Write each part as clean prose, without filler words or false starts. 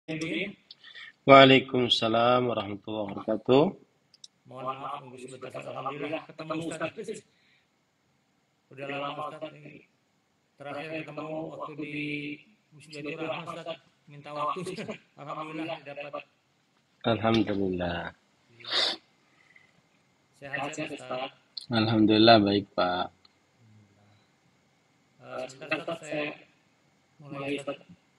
Waalaikumsalam warahmatullahi wabarakatuh. Mohon maaf nunggu sebentar. Alhamdulillah ketemu Ustaz. Udah lama Ustaz ini. Terakhir ketemu waktu di Muslimatur Rahman Ustaz. Minta waktu. Alhamdulillah dapat. Alhamdulillah. Sehat-sehat Ustaz. Alhamdulillah baik Pak. Sebentar Ustaz, saya mulai Ustaz.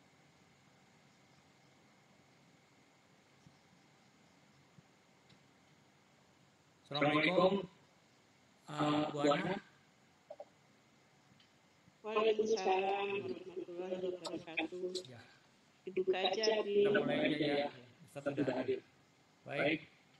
Assalamualaikum Bu Ana. Waalaikumsalam warahmatullahi wabarakatuh. Ya. Dibuka aja di. Kita mulai aja ya. Ustaz sudah hadir. Baik.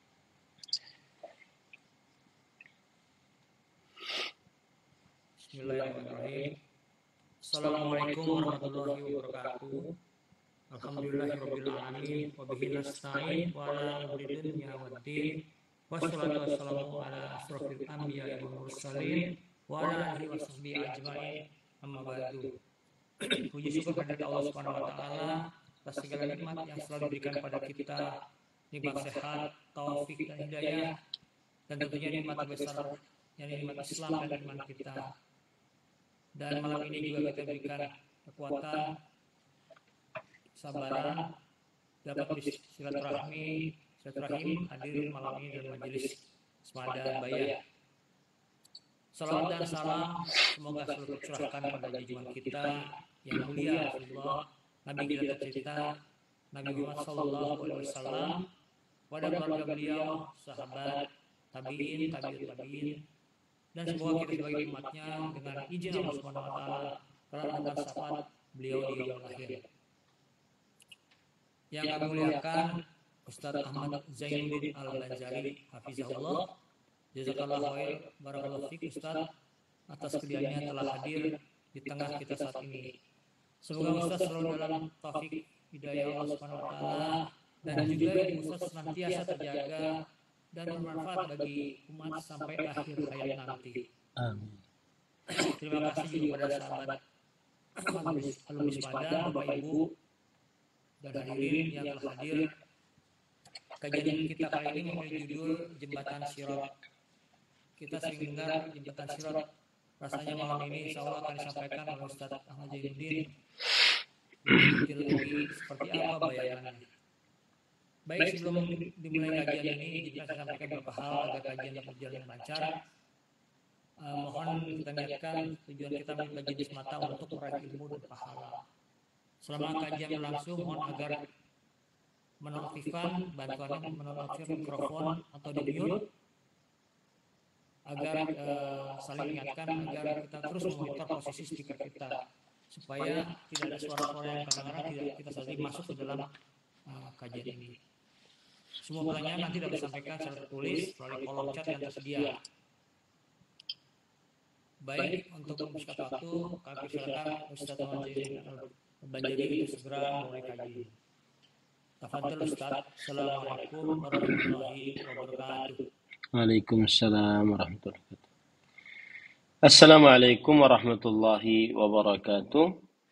Bismillahirrahmanirrahim. Assalamualaikum warahmatullahi wabarakatuh. Alhamdulillahirabbil alamin wa bihi nasta'in wa ala umuri dunya waddin. Wassalatu wassalamu ala asrofil anbiya'i wal mursalin wa ala alihi wasahbihi ajma'in. Amma ba'du. Puji syukur kehadirat Allah Subhanahu wa taala atas segala nikmat yang selalu diberikan kepada kita, nikmat sehat, taufik dan hidayah, dan tentunya nikmat terbesar yang nikmat Islam dan iman kita. Dan malam ini juga kita berikan kekuatan, kesabaran, dapat bersilaturahim hadir malam ini dalam majelis Semada Bayah. Salawat dan salam semoga selalu tercurahkan pada junjungan kita yang mulia Rasulullah, Nabi kita tercinta, Nabi Muhammad Sallallahu Alaihi Wasallam, pada keluarga beliau, sahabat, tabiin, dan semoga kita sebagai umatnya dengan izin Allah Subhanahu Wa Taala melakukan syafaat beliau di yaumul akhir. Yang kami muliakan Ustaz Ahmad Zainuddin Al-Banjari, hafizahullah. Jazakallahu khair, barakallahu fiik Ustaz atas kediamannya telah hadir di tengah kita saat ini. Semoga Ustaz selalu dalam taufik hidayah Allah Subhanahu Wa Taala dan juga Ustaz senantiasa terjaga dan bermanfaat bagi umat sampai akhir hayat nanti. Amin. Terima kasih juga kepada sahabat alumni Semada, Bapak Ibu dan hadirin yang telah hadir. Kajian kita kali ini memiliki judul Jembatan Sirat. Kita sering dengar Jembatan Sirat. Rasanya malam ini insya Allah akan disampaikan oleh Ustaz Ahmad Zainuddin. Lagi seperti apa bayangannya. Baik, sebelum dimulai kajian ini, jika saya sampaikan beberapa hal agar kajian dapat berjalan lancar. Mohon kita niatkan tujuan kita menjadi semata untuk meraih ilmu dan pahala. Selama kajian berlangsung, mohon agar menonaktifkan bantuannya menonaktifkan mikrofon atau di mute agar saling ingatkan agar kita terus memonitor posisi speaker kita supaya tidak ada suara-suara yang kadang-kadang tidak kita sadari masuk ke dalam kajian ini. Semua pertanyaan nanti dapat disampaikan secara tertulis melalui kolom chat yang tersedia. Baik, untuk mempersingkat waktu, kami silakan Ustaz Ahmad Zainuddin Al-Banjari untuk segera mulai kajian. Tafadhal Ustaz. Assalamualaikum warahmatullahi wabarakatuh. Waalaikumsalam warahmatullahi wabarakatuh. Assalamualaikum warahmatullahi wabarakatuh.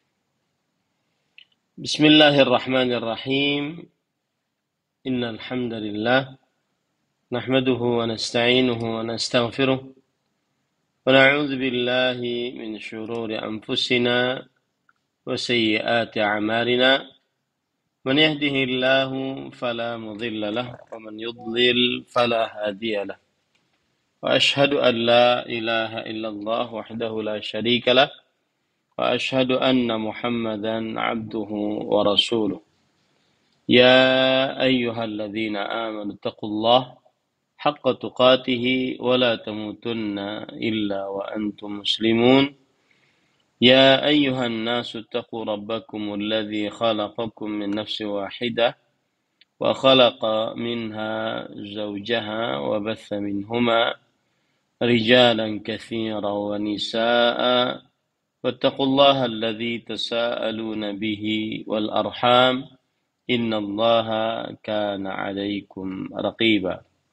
Bismillahirrahmanirrahim. Innal hamdalillah nahmaduhu wa nasta'inuhu wa nastaghfiruh wa na'udzu billahi min shururi anfusina wa sayyiati a'malina. من يهده الله فلا مضل له ومن يضلل فلا هادي له وأشهد أن لا إله إلا الله وحده لا شريك له وأشهد أن محمدا عبده ورسوله يا أيها الذين آمنوا اتقوا الله حق تقاته ولا تموتن إلا وأنتم مسلمون يا أيها الناس اتقوا ربكم الذي خلقكم من نفس واحدة وخلق منها زوجها وبث منهما رجالا كثيرا ونساء واتقوا الله الذي تساءلون به والأرحام إن الله كان عليكم رقيبا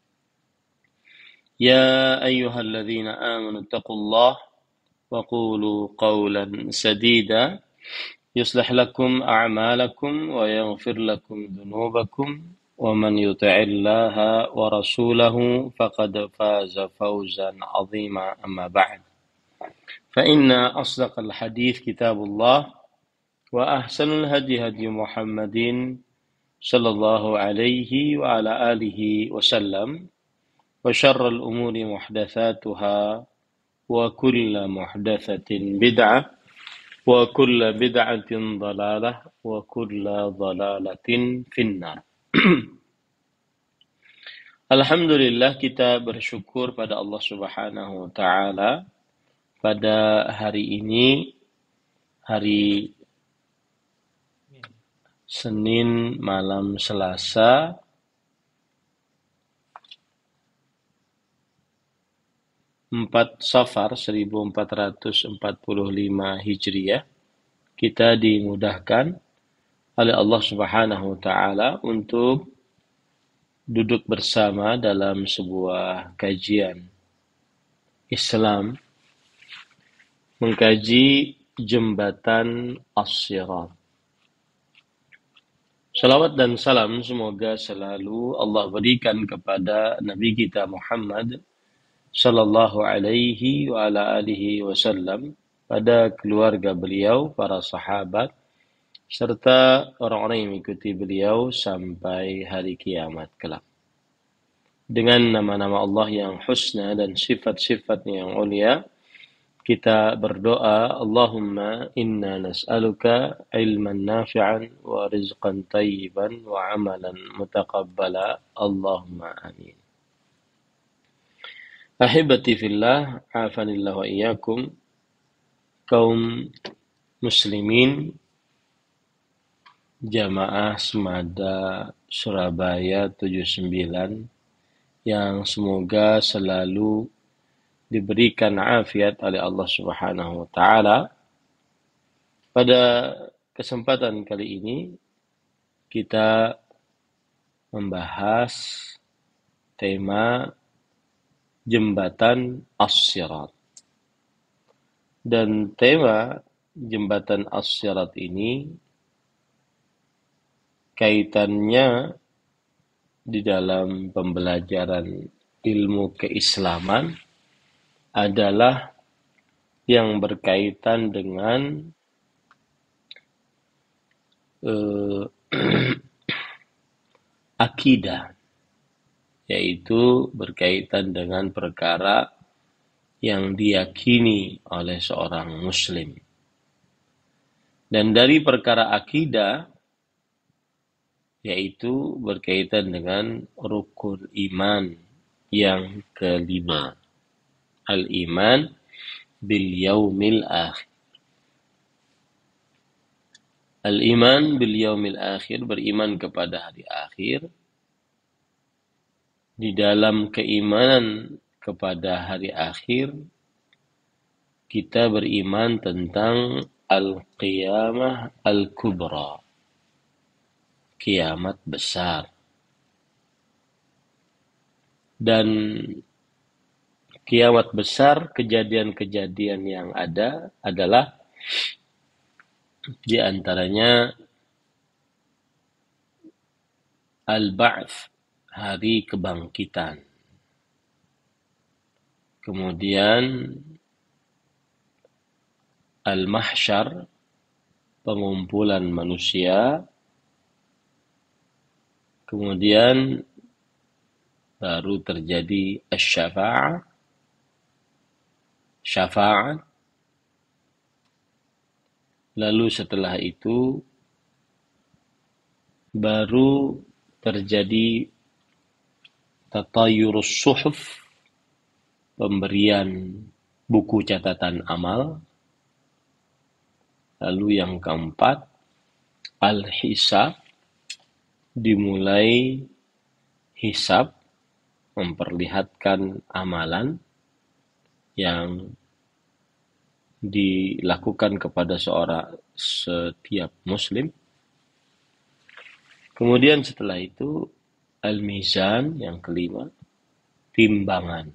يا أيها الذين آمنوا اتقوا الله وقولوا قولا سديدا يصلح لكم أعمالكم ويغفر لكم ذنوبكم ومن يطع الله ورسوله فقد فاز فوزا عظيما أما بعد فإن أصدق الحديث كتاب الله وأحسن الهدي هدي محمد صلى الله عليه وعلى آله وسلم وشر الأمور محدثاتها وكل محدثة بدعة وكل بدعة ضلالة وكل ضلالة في النار. Alhamdulillah, kita bersyukur pada Allah Subhanahu wa taala pada hari ini, hari Senin malam Selasa 4 Safar 1445 Hijriah, kita dimudahkan oleh Allah Subhanahu wa taala untuk duduk bersama dalam sebuah kajian Islam mengkaji jembatan As-Sirat. Salawat dan salam semoga selalu Allah berikan kepada Nabi kita Muhammad sallallahu alaihi wa ala alihi wasallam, pada keluarga beliau, para sahabat, serta orang-orang yang mengikuti beliau sampai hari kiamat kelak. Dengan nama-nama Allah yang husna dan sifat-sifatnya yang mulia, kita berdoa, Allahumma inna nas'aluka ilman nafi'an wa rizqan tayyiban wa amalan mutaqabbala. Allahumma amin. Ahibati fillah, afanillah wa iyyakum, kaum muslimin Jamaah Semada Surabaya 79 yang semoga selalu diberikan afiat oleh Allah Subhanahu wa taala. Pada kesempatan kali ini kita membahas tema jembatan As-Sirat. Dan tema jembatan As-Sirat ini kaitannya di dalam pembelajaran ilmu keislaman adalah yang berkaitan dengan akidah, yaitu berkaitan dengan perkara yang diyakini oleh seorang muslim. Dan dari perkara akidah, yaitu berkaitan dengan rukun iman yang kelima, al-iman bil yaumil akhir. Al-iman bil yaumil akhir, beriman kepada hari akhir. Di dalam keimanan kepada hari akhir, kita beriman tentang al-qiyamah al-kubra, kiamat besar. Dan kiamat besar, kejadian-kejadian yang ada adalah di antaranya al-ba'ts, hari kebangkitan. Kemudian al-mahsyar, pengumpulan manusia. Kemudian baru terjadi asy-syafa'ah, syafaat. Lalu setelah itu baru terjadi tatayurus suhuf, pemberian buku catatan amal. Lalu yang keempat, al-hisab, dimulai hisab, memperlihatkan amalan yang dilakukan kepada setiap muslim. Kemudian setelah itu al-mizan, yang kelima, timbangan.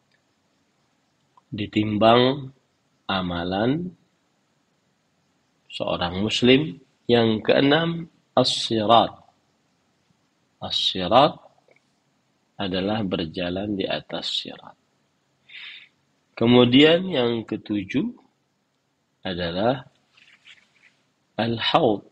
Ditimbang amalan seorang muslim. Yang keenam, as-sirat. As-sirat adalah berjalan di atas sirat. Kemudian yang ketujuh adalah al-haud,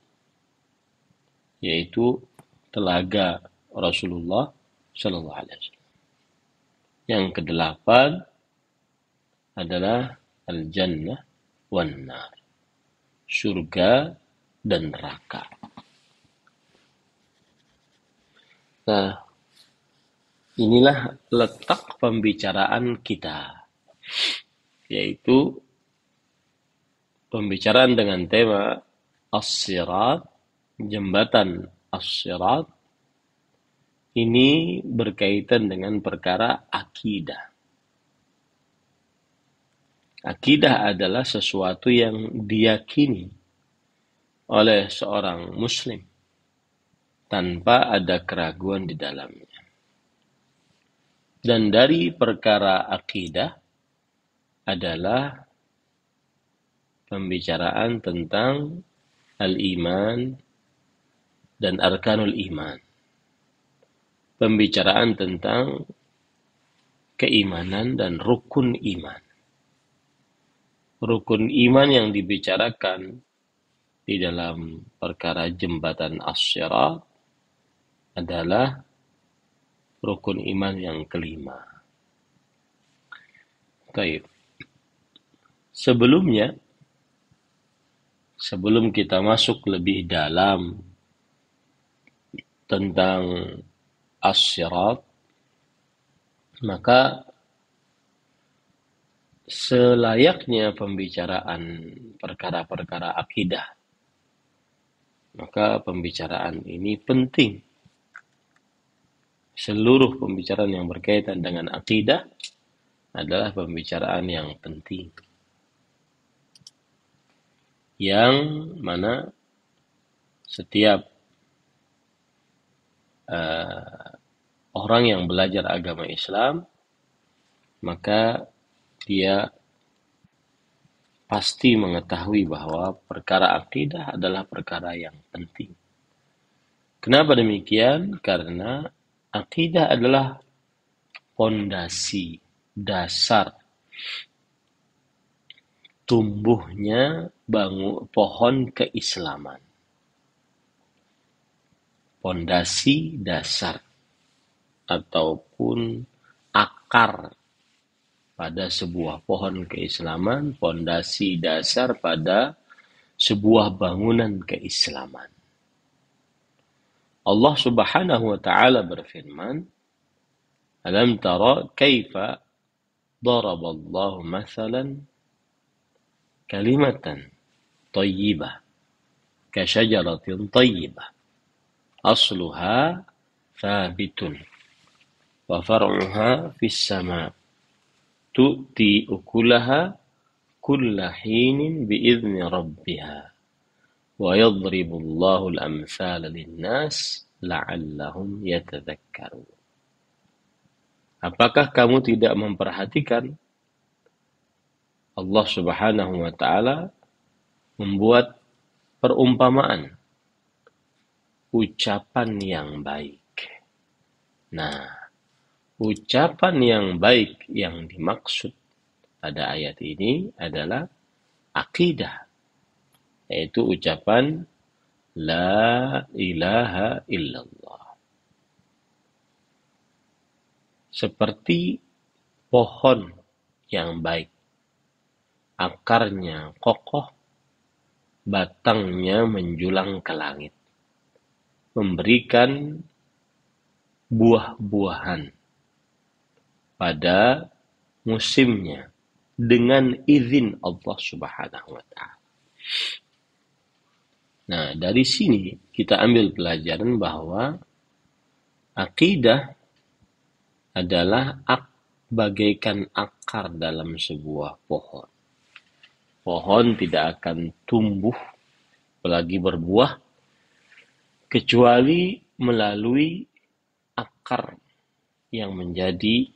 yaitu telaga Rasulullah Sallallahu Alaihi Wasallam. Yang kedelapan adalah al-jannah wan nar, surga dan neraka. Nah, inilah letak pembicaraan kita, yaitu pembicaraan dengan tema as-sirat, jembatan as-sirat. Ini berkaitan dengan perkara akidah. Akidah adalah sesuatu yang diyakini oleh seorang muslim tanpa ada keraguan di dalamnya. Dan dari perkara akidah adalah pembicaraan tentang al-iman dan arkanul iman. Pembicaraan tentang keimanan dan rukun iman. Rukun iman yang dibicarakan di dalam perkara jembatan as-sirat adalah rukun iman yang kelima. Baik. Sebelum kita masuk lebih dalam tentang as-sirat, maka selayaknya pembicaraan perkara-perkara akidah, maka pembicaraan ini penting. Seluruh pembicaraan yang berkaitan dengan akidah adalah pembicaraan yang penting, yang mana setiap orang yang belajar agama Islam, maka dia pasti mengetahui bahwa perkara akidah adalah perkara yang penting. Kenapa demikian? Karena akidah adalah pondasi, dasar tumbuhnya pohon keislaman. Pondasi dasar ataupun akar pada sebuah pohon keislaman, pondasi dasar pada sebuah bangunan keislaman. Allah Subhanahu wa taala berfirman, "Alam tara kaifa daraballahu mathalan kalimatan thayyibah ka syajaratin thayyibah asluha thabitun wa far'uha fis sama' tu'ti ukulaha kulla hinin bi'izni rabbiha wa yadribu Allahu al-amthala lin-nas la'allahum yatadhakkarun." Apakah kamu tidak memperhatikan Allah Subhanahu wa taala membuat perumpamaan, ucapan yang baik. Nah, ucapan yang baik yang dimaksud pada ayat ini adalah akidah, yaitu ucapan La ilaha illallah. Seperti pohon yang baik, akarnya kokoh, batangnya menjulang ke langit, memberikan buah-buahan pada musimnya dengan izin Allah Subhanahu wa taala. Nah, dari sini kita ambil pelajaran bahwa akidah adalah bagaikan akar dalam sebuah pohon. Pohon tidak akan tumbuh apalagi berbuah kecuali melalui akar yang menjadi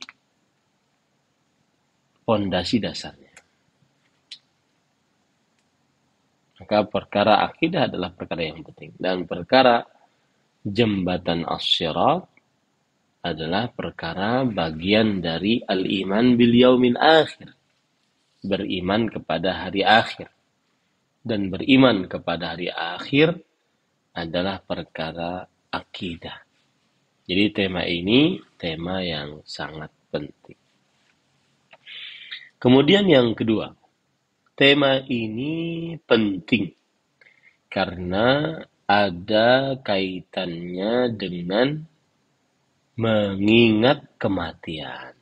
pondasi dasarnya. Maka perkara akidah adalah perkara yang penting. Dan perkara jembatan as-sirat adalah perkara bagian dari al-iman bil yaumil akhir. Beriman kepada hari akhir. Dan beriman kepada hari akhir adalah perkara akidah. Jadi tema ini tema yang sangat penting. Kemudian yang kedua, tema ini penting karena ada kaitannya dengan mengingat kematian.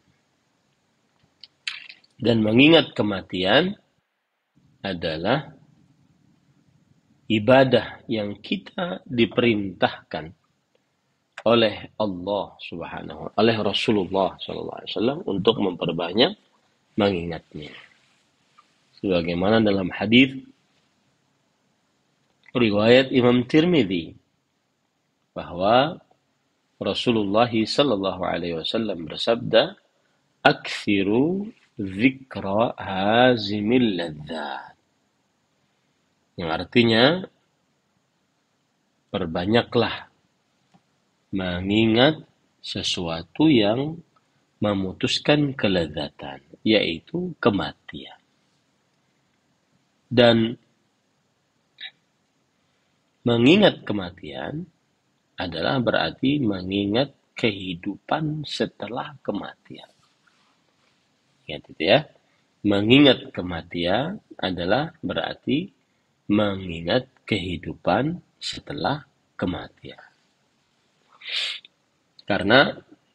Dan mengingat kematian adalah ibadah yang kita diperintahkan oleh Allah Subhanahu oleh Rasulullah SAW untuk memperbanyak mengingatnya. Sebagaimana dalam hadis riwayat Imam Tirmidzi bahwa Rasulullah sallallahu alaihi wasallam bersabda, "Aktsiru dzikra hazimil ladzat." Yang artinya perbanyaklah mengingat sesuatu yang memutuskan kelezatan, yaitu kematian. Dan mengingat kematian adalah berarti mengingat kehidupan setelah kematian. Ingat itu ya. Mengingat kematian adalah berarti mengingat kehidupan setelah kematian. Karena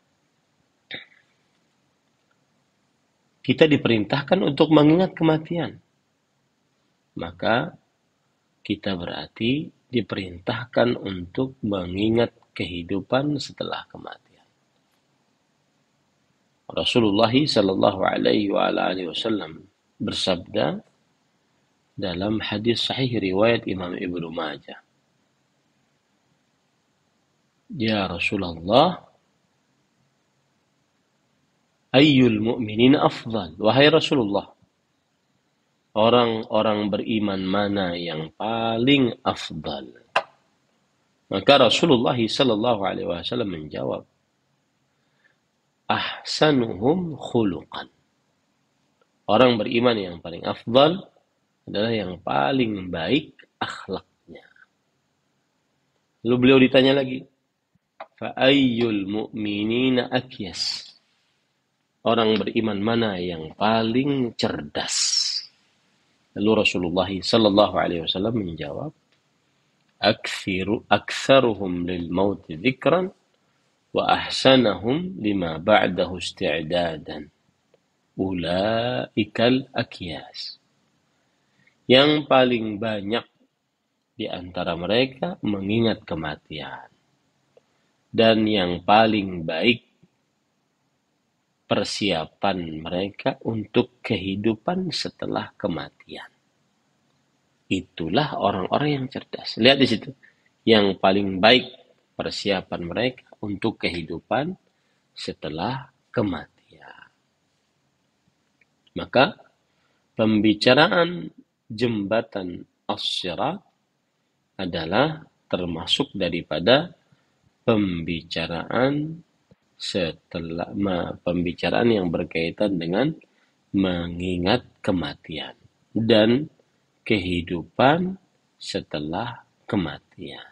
kita diperintahkan untuk mengingat kematian. Maka kita berarti diperintahkan untuk mengingat kehidupan setelah kematian. Rasulullah sallallahu alaihi wasallam bersabda dalam hadis sahih riwayat Imam Ibnu Majah, "Ya Rasulullah, ayyul mu'minin afdal?" Wahai Rasulullah, orang-orang beriman mana yang paling afdal? Maka Rasulullah sallallahu alaihi wasallam menjawab, ahsanuhum khuluqan. Orang beriman yang paling afdal adalah yang paling baik akhlaknya. Lalu beliau ditanya lagi, fa ayyul mu'minina akyas? Orang beriman mana yang paling cerdas? Lalu Rasulullah sallallahu alaihi wasallam menjawab, aktsaruhum lil maut dzikran wa ahsanahum lima ba'dahu isti'dadan. Ulaikal akyas. Yang paling banyak di antara mereka mengingat kematian. Dan yang paling baik persiapan mereka untuk kehidupan setelah kematian. Itulah orang-orang yang cerdas. Lihat di situ. Yang paling baik persiapan mereka untuk kehidupan setelah kematian. Maka pembicaraan jembatan as-sirat adalah termasuk daripada pembicaraan yang berkaitan dengan mengingat kematian dan kehidupan setelah kematian.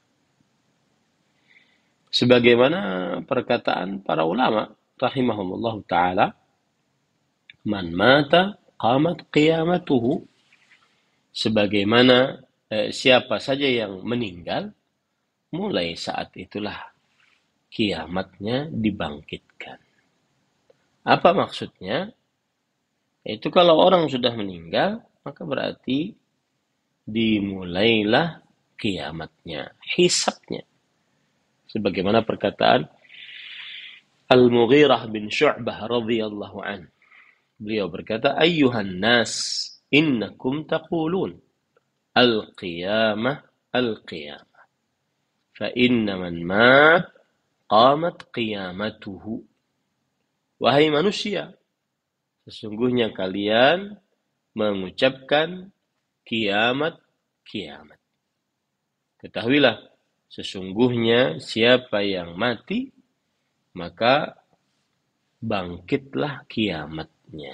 Sebagaimana perkataan para ulama rahimahumullah ta'ala, man mata qamat qiyamatuhu. Sebagaimana siapa saja yang meninggal, mulai saat itulah kiamatnya dibangkitkan. Apa maksudnya? Itu kalau orang sudah meninggal, maka berarti dimulailah kiamatnya, hisabnya. Sebagaimana perkataan Al-Mughirah bin Syu'bah radhiyallahu anhu. Beliau berkata, ayyuhan nas, innakum taqulun al-qiyamah al-qiyamah. Fa inna man mat qamat qiyamatuhu. Wahai manusia, sesungguhnya kalian mengucapkan kiamat kiamat. Ketahuilah, sesungguhnya siapa yang mati, maka bangkitlah kiamatnya.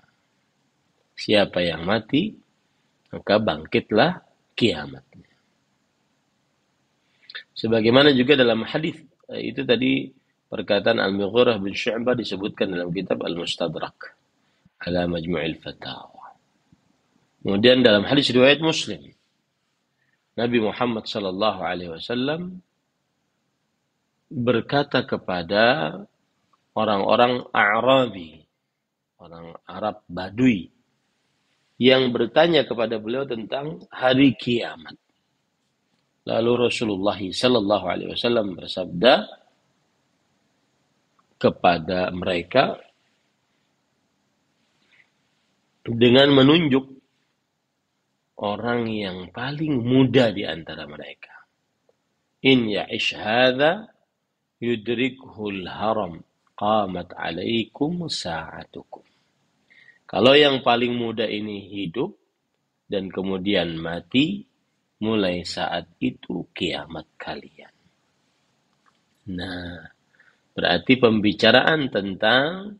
Siapa yang mati, maka bangkitlah kiamatnya. Sebagaimana juga dalam hadis itu tadi perkataan Al-Mughirah bin Syu'bah disebutkan dalam kitab Al-Mustadrak ala Majmu'il Fatawa. Kemudian dalam hadis riwayat Muslim, Nabi Muhammad sallallahu alaihi wasallam berkata kepada orang-orang A'rabi, orang Arab Badui, yang bertanya kepada beliau tentang hari kiamat. Lalu Rasulullah sallallahu alaihi wasallam bersabda kepada mereka dengan menunjuk orang yang paling muda di antara mereka. In ya'ish hadza yudrikhul haram qamat alaikum sa'atukum. Kalau yang paling muda ini hidup dan kemudian mati, mulai saat itu kiamat kalian. Nah, berarti pembicaraan tentang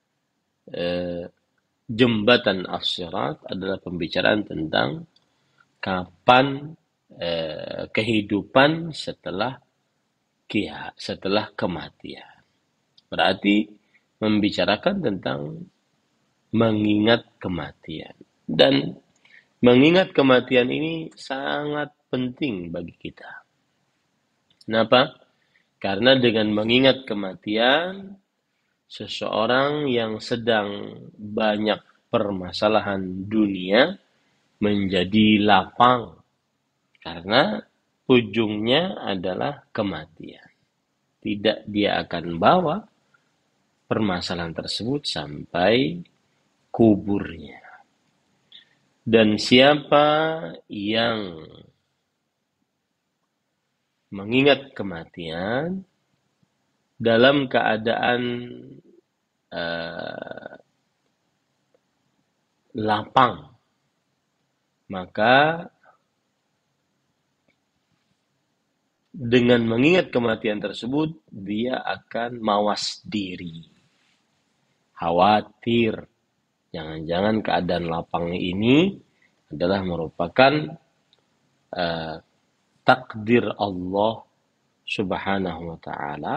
jembatan as-sirat adalah pembicaraan tentang kapan kehidupan setelah kematian. Berarti membicarakan tentang mengingat kematian. Dan mengingat kematian ini sangat penting bagi kita. Kenapa? Karena dengan mengingat kematian, seseorang yang sedang banyak permasalahan dunia menjadi lapang. Karena ujungnya adalah kematian. Tidak dia akan bawa permasalahan tersebut sampai kuburnya. Dan siapa yang mengingat kematian dalam keadaan lapang, maka dengan mengingat kematian tersebut, dia akan mawas diri. Khawatir. Jangan-jangan keadaan lapang ini adalah merupakan takdir Allah Subhanahu wa ta'ala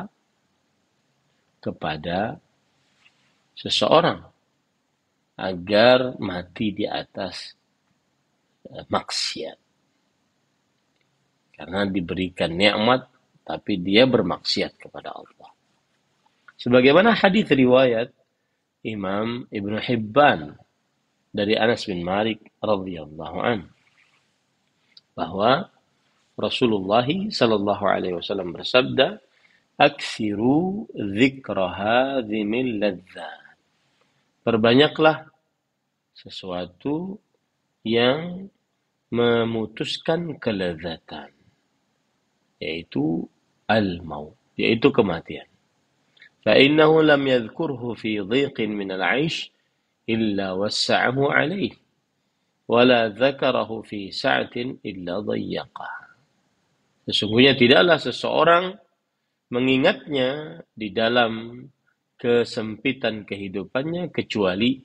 kepada seseorang agar mati di atas maksiat. Karena diberikan nikmat, tapi dia bermaksiat kepada Allah. Sebagaimana hadis riwayat Imam Ibnu Hibban dari Anas bin Malik radhiyallahu an, bahwa Rasulullah sallallahu alaihi wasallam bersabda, "Aksiru dzikra hadzimil ladzat." Perbanyaklah sesuatu yang memutuskan kelezatan, yaitu al-maut, yaitu kematian. فإنه لم يذكره في ضيق من العيش إلا وسعه عليه ولا ذكره في سعة إلا ضيقه. Sesungguhnya tidaklah seseorang mengingatnya di dalam kesempitan kehidupannya kecuali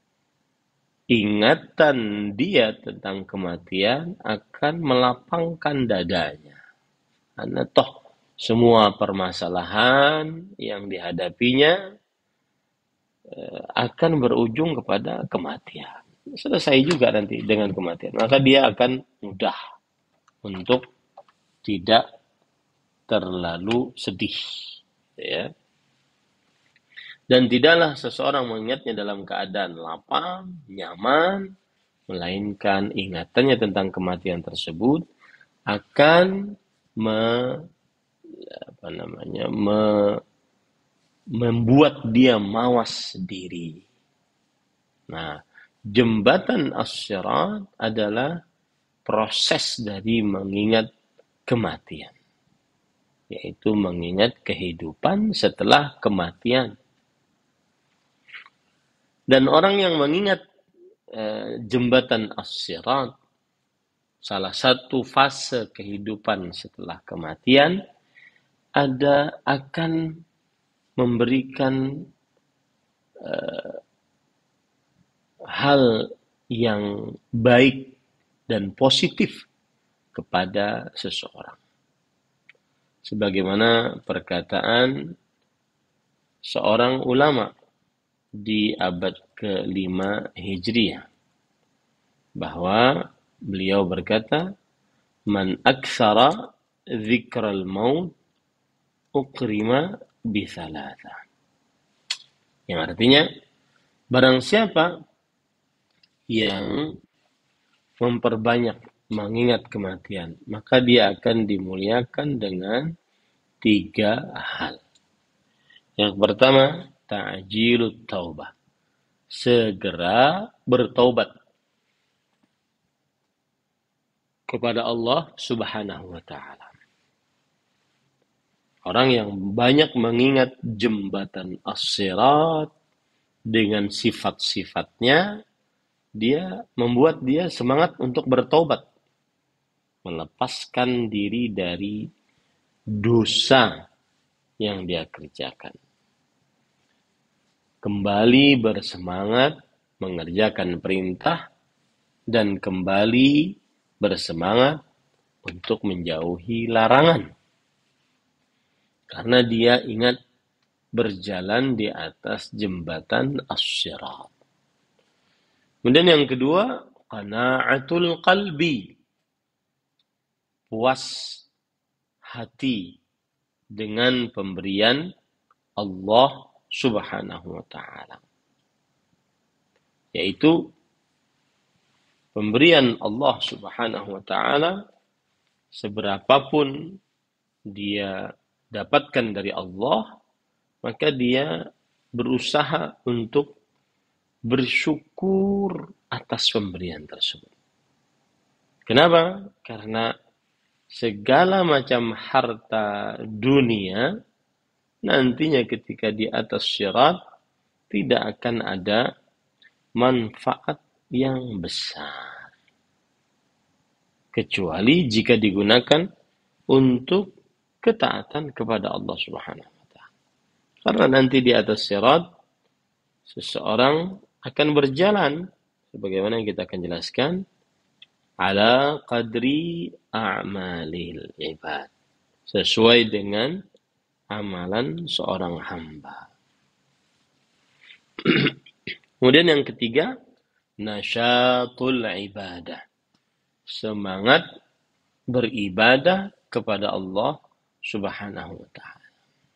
ingatan dia tentang kematian akan melapangkan dadanya. Karena toh semua permasalahan yang dihadapinya akan berujung kepada kematian. Selesai juga nanti dengan kematian. Maka dia akan mudah untuk tidak terlalu sedih. Ya. Dan tidaklah seseorang mengingatnya dalam keadaan lapang, nyaman, melainkan ingatannya tentang kematian tersebut akan membuat dia mawas diri. Nah, jembatan as-sirat adalah proses dari mengingat kematian, yaitu mengingat kehidupan setelah kematian. Dan orang yang mengingat jembatan as-sirat salah satu fase kehidupan setelah kematian akan memberikan hal yang baik dan positif kepada seseorang. Sebagaimana perkataan seorang ulama di abad ke-5 Hijriah, bahwa beliau berkata, "Man aktsara dzikral maut ukrima bithalatha." Yang artinya, barang siapa yang memperbanyak mengingat kematian, maka dia akan dimuliakan dengan 3 hal. Yang pertama, ta'jilut taubah. Segera bertaubat kepada Allah Subhanahu wa ta'ala. Orang yang banyak mengingat jembatan as-sirat dengan sifat-sifatnya, dia membuat dia semangat untuk bertaubat, melepaskan diri dari dosa yang dia kerjakan. Kembali bersemangat mengerjakan perintah dan kembali bersemangat untuk menjauhi larangan. Karena dia ingat berjalan di atas jembatan as-sirat. Kemudian yang kedua, qana'atul qalbi. Puas hati dengan pemberian Allah Subhanahu wa ta'ala. Yaitu pemberian Allah Subhanahu wa ta'ala, seberapapun dia dapatkan dari Allah, maka dia berusaha untuk bersyukur atas pemberian tersebut. Kenapa? Karena segala macam harta dunia nantinya ketika di atas syirat tidak akan ada manfaat yang besar, kecuali jika digunakan untuk ketaatan kepada Allah Subhanahu wa ta'ala. Karena nanti di atas syirat seseorang akan berjalan sebagaimana yang kita akan jelaskan, ala qadri a'malil ibad, sesuai dengan amalan seorang hamba. Kemudian yang ketiga, nasyatul ibadah, semangat beribadah kepada Allah Subhanahu wa ta'ala.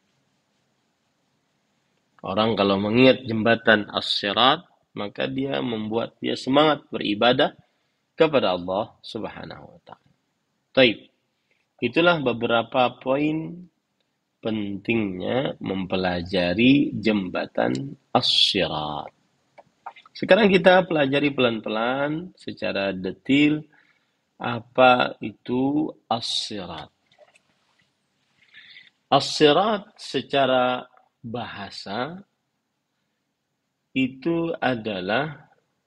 Orang kalau mengingat jembatan as-sirat, maka dia membuat dia semangat beribadah kepada Allah Subhanahu wa ta'ala. Taib. Itulah beberapa poin pentingnya mempelajari jembatan as-sirat. Sekarang kita pelajari pelan-pelan secara detail apa itu as-sirat. As-sirat secara bahasa itu adalah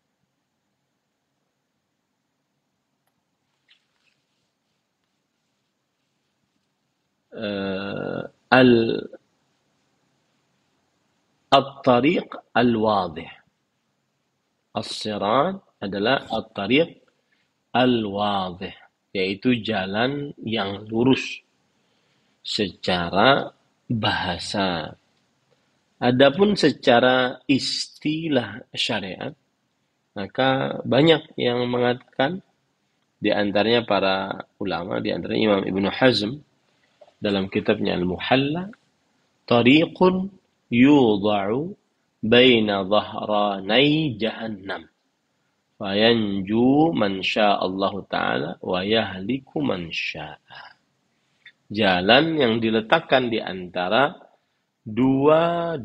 al-tariq al-wadih. As-sirat adalah al-tariq al-wadih, yaitu jalan yang lurus secara bahasa. Adapun secara istilah syariat, maka banyak yang mengatakan, di antaranya para ulama, di antaranya Imam Ibnu Hazm dalam kitabnya Al-Muhalla, tariqun yudha'u baina dhahranai jahannam fayanju man sya'allahu ta'ala wa yahliku man sya'a. Jalan yang diletakkan di antara dua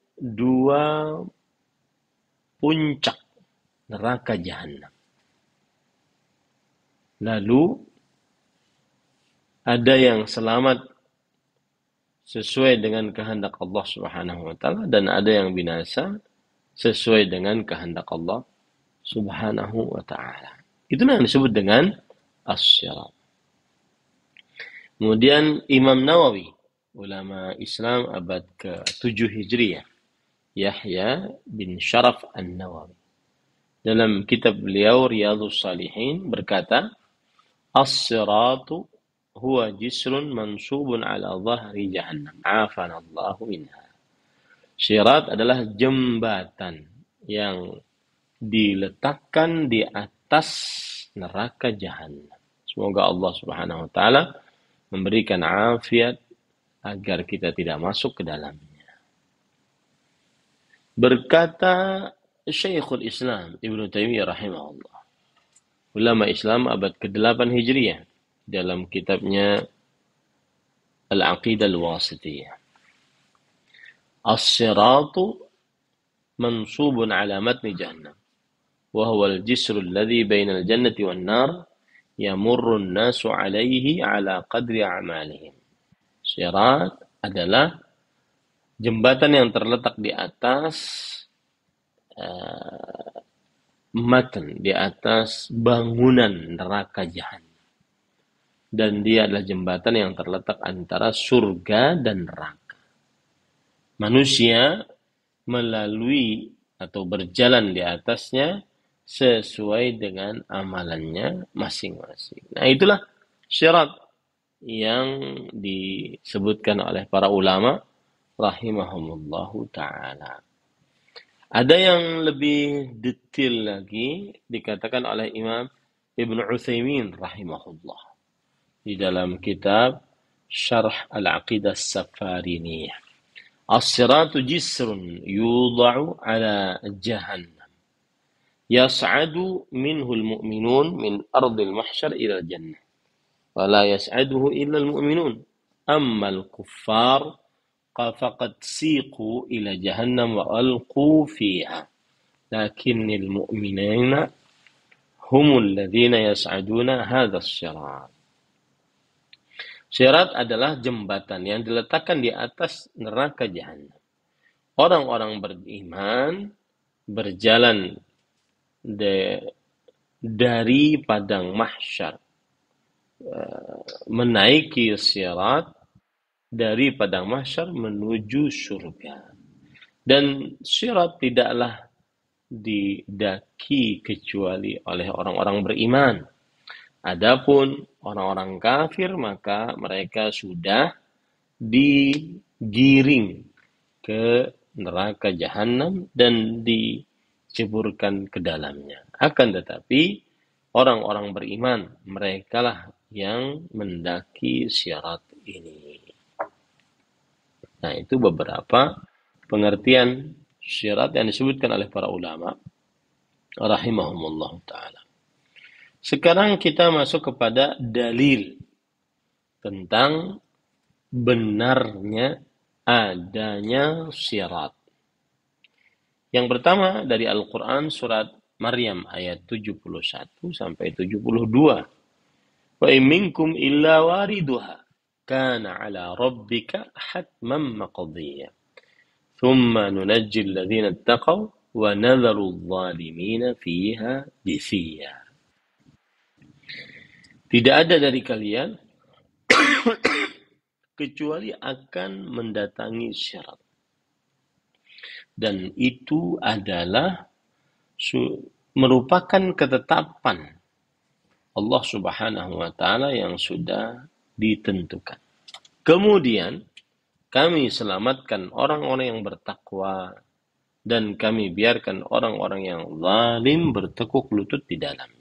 puncak neraka jahanam. Lalu ada yang selamat sesuai dengan kehendak Allah Subhanahu wa ta'ala, dan ada yang binasa sesuai dengan kehendak Allah Subhanahu wa ta'ala. Itulah yang disebut dengan as-sirat. Kemudian Imam Nawawi, ulama Islam abad ke-7 Hijriah, Yahya bin Sharaf An-Nawawi, dalam kitab beliau Riyadhus Shalihin berkata, as-siratu huwa jisrun mansubun ala dhahri jahannam. Afanallahu minha. Sirat adalah jembatan yang diletakkan di atas neraka jahannam. Semoga Allah Subhanahu wa taala memberikan afiat agar kita tidak masuk ke dalamnya. Berkata Syekhul Islam Ibnu Taimiyah rahimahullah, ulama Islam abad ke-8 Hijriah, dalam kitabnya Al-Aqidah Al-Wasithiyah, as-siratu mansubun ala matni jahannam wa huwa al-jisru alladhi baina al-jannati wan-nar yamurru an-nasu alayhi ala qadri a'malihim. Sirat adalah jembatan yang terletak di atas matan, di atas bangunan neraka jahanam. Dan dia adalah jembatan yang terletak antara surga dan neraka. Manusia melalui atau berjalan di atasnya sesuai dengan amalannya masing-masing. Nah, itulah syarat yang disebutkan oleh para ulama rahimahumullahu ta'ala. Ada yang lebih detail lagi dikatakan oleh Imam Ibn Utsaimin rahimahullah di dalam kitab Syarh Al-Aqidah As-Safariniyah. As-siratu jisrun yudha'u ala jahannam yas'adu minhu al-mu'minun min ardil mahsyar ila al-jannah wa la yas'aduhu illa al-mu'minun amma al-kuffar faqad siqu ila jahannam wa alqu fiha lakinnal mu'minina humul ladzina yas'aduna hadzal sirat. Sirat adalah jembatan yang diletakkan di atas neraka jahanam. Orang-orang beriman berjalan dari padang mahsyar, menaiki sirat dari padang mahsyar menuju surga. Dan sirat tidaklah didaki kecuali oleh orang-orang beriman. Adapun orang-orang kafir, maka mereka sudah digiring ke neraka jahanam dan diceburkan ke dalamnya. Akan tetapi orang-orang beriman, merekalah yang mendaki sirat ini. Nah, itu beberapa pengertian sirat yang disebutkan oleh para ulama rahimahumullah ta'ala. Sekarang kita masuk kepada dalil tentang benarnya adanya sirat. Yang pertama dari Al-Quran surat Maryam ayat 71 sampai 72. Wa in minkum illa wariduha kana ala rabbika hatman maqdiyya. Thumma nunajji alladhina ittaqaw wa nadharu adh-dhalimina fiha jithiya. Tidak ada dari kalian kecuali akan mendatangi syarat. Dan itu adalah merupakan ketetapan Allah Subhanahu wa taala yang sudah ditentukan. Kemudian kami selamatkan orang-orang yang bertakwa dan kami biarkan orang-orang yang zalim bertekuk lutut di dalamnya.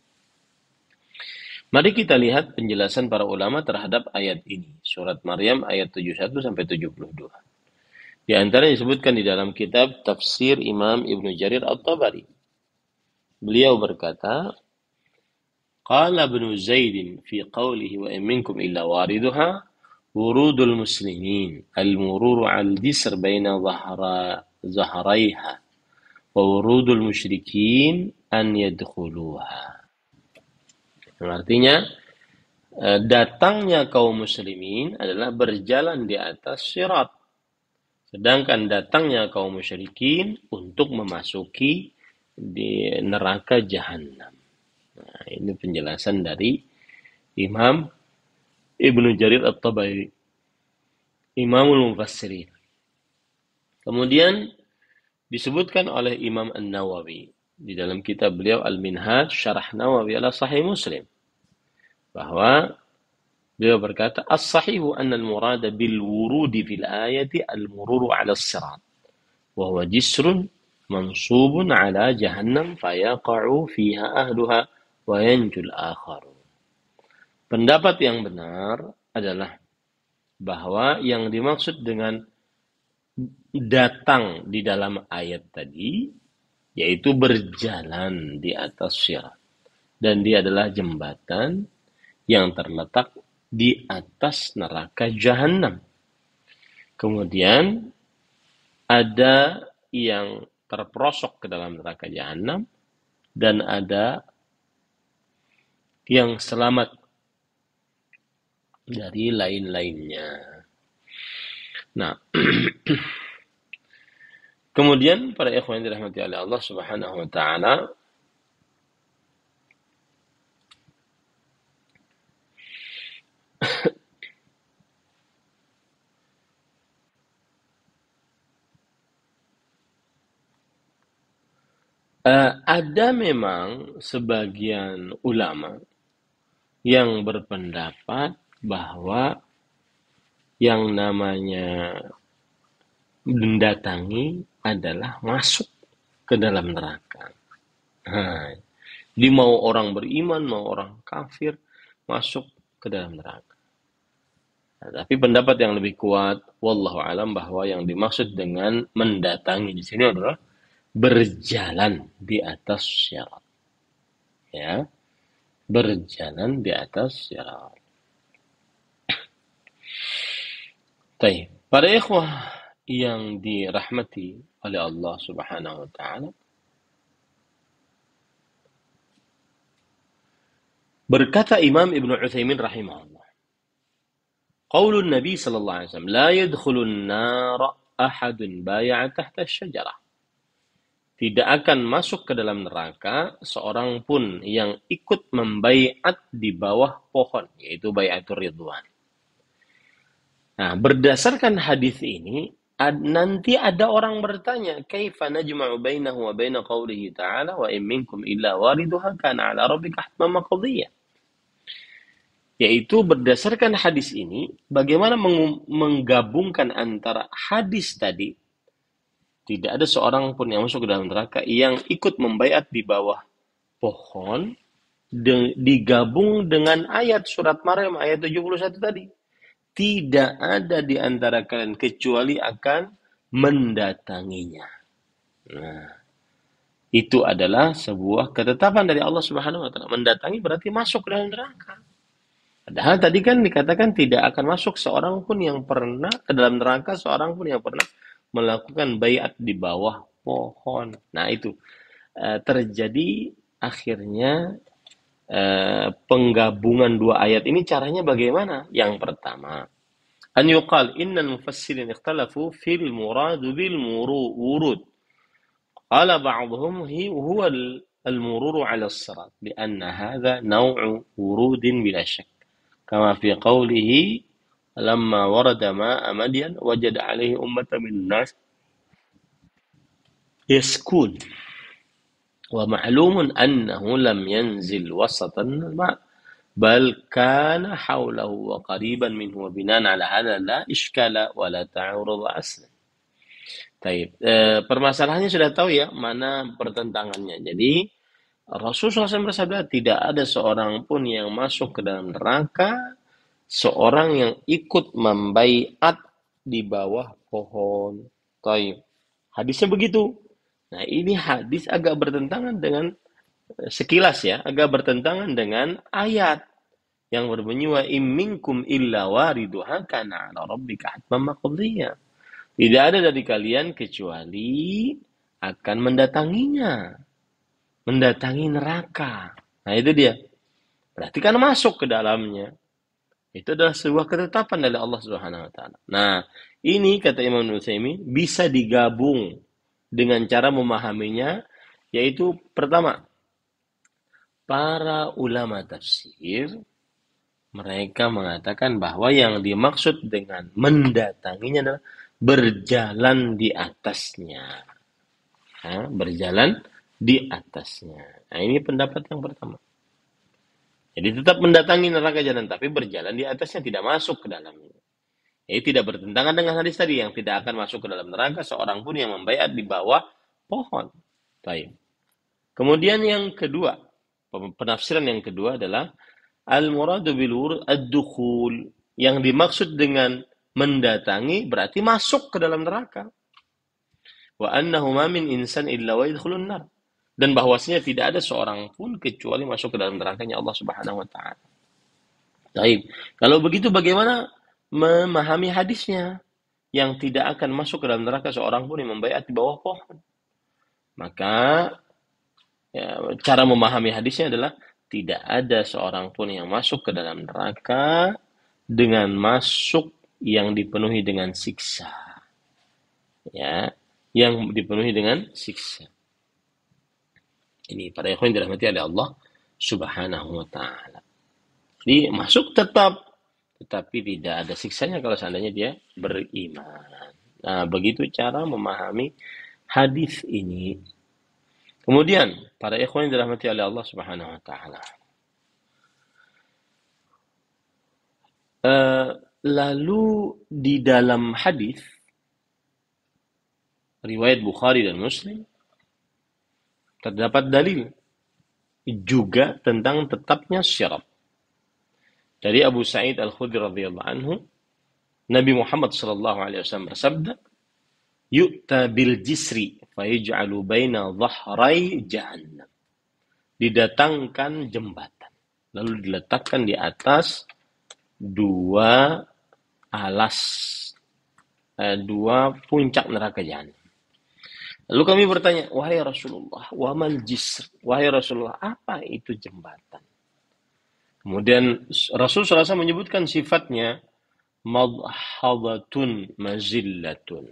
Mari kita lihat penjelasan para ulama terhadap ayat ini. Surat Maryam ayat 71 sampai 72. Di antara disebutkan di dalam kitab Tafsir Imam Ibnu Jarir At-Tabari. Beliau berkata, Qala Ibnu Zaid fi qawlihi wa in minkum illa wariduha wurudul muslimin al-mururu al-jisr baina zahraiha wa wurudul musyrikin an yadkhuluha. Artinya, datangnya kaum muslimin adalah berjalan di atas sirat. Sedangkan datangnya kaum musyrikin untuk memasuki di neraka jahanam. Nah, ini penjelasan dari Imam Ibnu Jarir At-Tabari, Imamul Mufassirin. Kemudian disebutkan oleh Imam An-Nawawi di dalam kitab beliau Al-Minhaj Syarah Nawawi ala Sahih Muslim, bahwa beliau berkata, as-sahihu anna al-murada bil wurudi fil ayati al-mururu ala as-sirat wa huwa jisrun mansubun ala jahannam fayaqa'u fiha ahluha wa yanjul akharun. Pendapat yang benar adalah bahwa yang dimaksud dengan datang di dalam ayat tadi yaitu berjalan di atas sirat, dan dia adalah jembatan yang terletak di atas neraka jahanam. Kemudian ada yang terperosok ke dalam neraka jahanam dan ada yang selamat dari lain-lainnya. Nah, kemudian para ikhwan yang dirahmati oleh Allah Subhanahu wa taala, ada memang sebagian ulama yang berpendapat bahwa yang namanya mendatangi adalah masuk ke dalam neraka. Nah, di mau orang beriman, mau orang kafir, masuk ke dalam neraka. Nah, tapi pendapat yang lebih kuat, wallahu alam, bahwa yang dimaksud dengan mendatangi di sini adalah berjalan di atas syarat. Ya, berjalan di atas syarat. Baik, para ikhwah yang dirahmati oleh Allah Subhanahu wa taala, berkata Imam Ibnu Utsaimin rahimahullah, qaulun Nabi sallallahu alaihi wasallam, la yadkhulun nar ahadun bai'a tahta asy-syajarah. Tidak akan masuk ke dalam neraka seorang pun yang ikut membaiat di bawah pohon, yaitu baiatur ridwan. Nah, berdasarkan hadis ini, nanti ada orang bertanya, kaifa najma'u bainahu wa baina qawlihi ta'ala wa in minkum illa wariduha kana 'ala rabbika hatman maqdiyya. Yaitu berdasarkan hadis ini, bagaimana menggabungkan antara hadis tadi, tidak ada seorang pun yang masuk ke dalam neraka yang ikut membaiat di bawah pohon, digabung dengan ayat surat Maryam ayat 71 tadi. Tidak ada di antara kalian kecuali akan mendatanginya. Nah, itu adalah sebuah ketetapan dari Allah Subhanahu wa taala. Mendatangi berarti masuk ke dalam neraka. Padahal tadi kan dikatakan tidak akan masuk seorang pun yang pernah ke dalam neraka, seorang pun yang pernah melakukan baiat di bawah pohon. Nah, itu terjadi akhirnya penggabungan dua ayat ini. Caranya bagaimana? Yang pertama, an yuqal innal mufassirin ikhtalafu fil murad bil wurud. Qala ba'dhum huwa al-murur 'ala as-sirat li'anna hadha naw'u wurudin bila shak. Kama fi qawlihi lamma warada ma'a madyan wajada 'alaihi ummatan min nas yaskun. ومعلوم أنه لم ينزل وسطا الماء بل كان حوله وقريبا منه وبناء على هذا لا إشكال ولا تعارض أصلا. Baik, permasalahannya sudah tahu ya mana pertentangannya. Jadi Rasulullah SAW bersabda tidak ada seorang pun yang masuk ke dalam neraka seorang yang ikut membaiat di bawah pohon. Baik, hadisnya begitu. Nah, ini hadis agak bertentangan dengan, sekilas ya, agak bertentangan dengan ayat yang berbunyi wa in minkum illa wariduha kana 'ala rabbika hatman maqdiyya. Tidak ada dari kalian kecuali akan mendatanginya, mendatangi neraka. Nah, itu dia. Berarti kan masuk ke dalamnya. Itu adalah sebuah ketetapan dari Allah Subhanahu wa taala. Nah, ini kata Imam Utsaimin bisa digabung dengan cara memahaminya, yaitu pertama, para ulama tafsir Mereka mengatakan bahwa yang dimaksud dengan mendatanginya adalah berjalan di atasnya. Berjalan di atasnya. Nah, ini pendapat yang pertama. Jadi tetap mendatangi neraka jahanam, tapi berjalan di atasnya, tidak masuk ke dalamnya. Ini tidak bertentangan dengan hadis tadi yang tidak akan masuk ke dalam neraka seorang pun yang membaiat di bawah pohon. Baik. Kemudian yang kedua, penafsiran yang kedua adalah al-muradu bil wurud ad-dukhul. Yang dimaksud dengan mendatangi berarti masuk ke dalam neraka. Wa annahu ma min insan illa wa yadkhulun nar. Dan bahwasanya tidak ada seorang pun kecuali masuk ke dalam nerakanya Allah Subhanahu wa taala. Baik. Kalau begitu bagaimana memahami hadisnya yang tidak akan masuk ke dalam neraka seorang pun yang membaiat di bawah pohon? Maka ya, cara memahami hadisnya adalah tidak ada seorang pun yang masuk ke dalam neraka dengan masuk yang dipenuhi dengan siksa. Ya, yang dipenuhi dengan siksa. Ini para ikhwan dirahmati oleh Allah Subhanahu wa taala. Jadi masuk tetap, tetapi tidak ada siksanya kalau seandainya dia beriman. Nah, begitu cara memahami hadis ini. Kemudian para ikhwan dirahmati oleh Allah Subhanahu wa taala. Lalu di dalam hadis riwayat Bukhari dan Muslim terdapat dalil juga tentang tetapnya syarat. Dari Abu Sa'id Al-Khudri radhiyallahu anhu, Nabi Muhammad sallallahu alaihi wasallam bersabda, "Yu'ta bil jisri fayaj'alu baina dhahrai jahannam." Didatangkan jembatan, lalu diletakkan di atas dua alas, dua puncak neraka jahanam. Lalu kami bertanya, wahai Rasulullah, wa mal jisr? Wahai Rasulullah, apa itu jembatan? Kemudian Rasul SAW menyebutkan sifatnya, madhadatun mazillatun.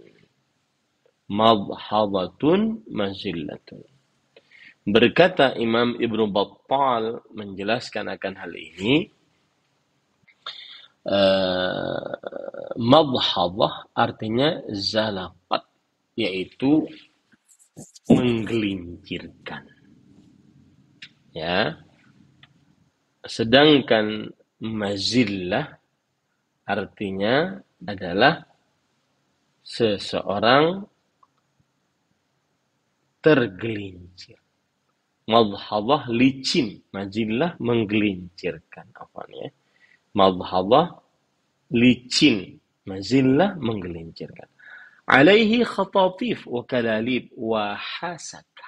Madhadatun mazillatun. Berkata Imam Ibnu Battal menjelaskan akan hal ini, madhadah artinya zalaqat, yaitu menggelincirkan. Ya. Sedangkan mazillah artinya adalah seseorang tergelincir. Madhadah licin, mazillah menggelincirkan. Apa ya? Madhadah licin, mazillah menggelincirkan. Alaihi khatatif wa kalalib wa hasaka.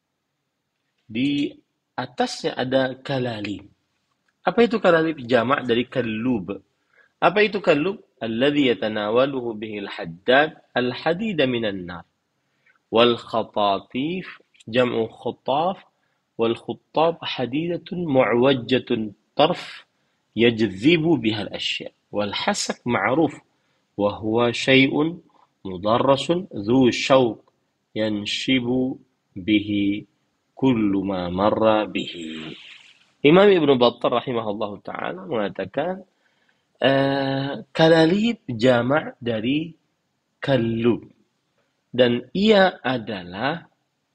Di atasnya ada kalalib. Apa itu kalalib? Jamak dari kallub. Apa itu kallub? Alladhi yatanawaluhu bihil haddad al-hadida minan nar. Wal khatatif jam'u khutaf. Wal khuttab hadidatun mu'wajjatun tarf yajzibu bihal asya. Wal hasak ma'ruf. Wahuwa syai'un mudarrasun dhu syauq yanshibu bihi kullu ma marra bihi. Imam Ibnu Battal rahimahullah ta'ala mengatakan kalalib jamak dari kallub, dan ia adalah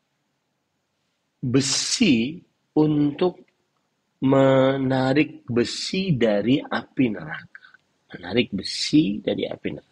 besi untuk menarik besi dari api neraka. Menarik besi dari api neraka.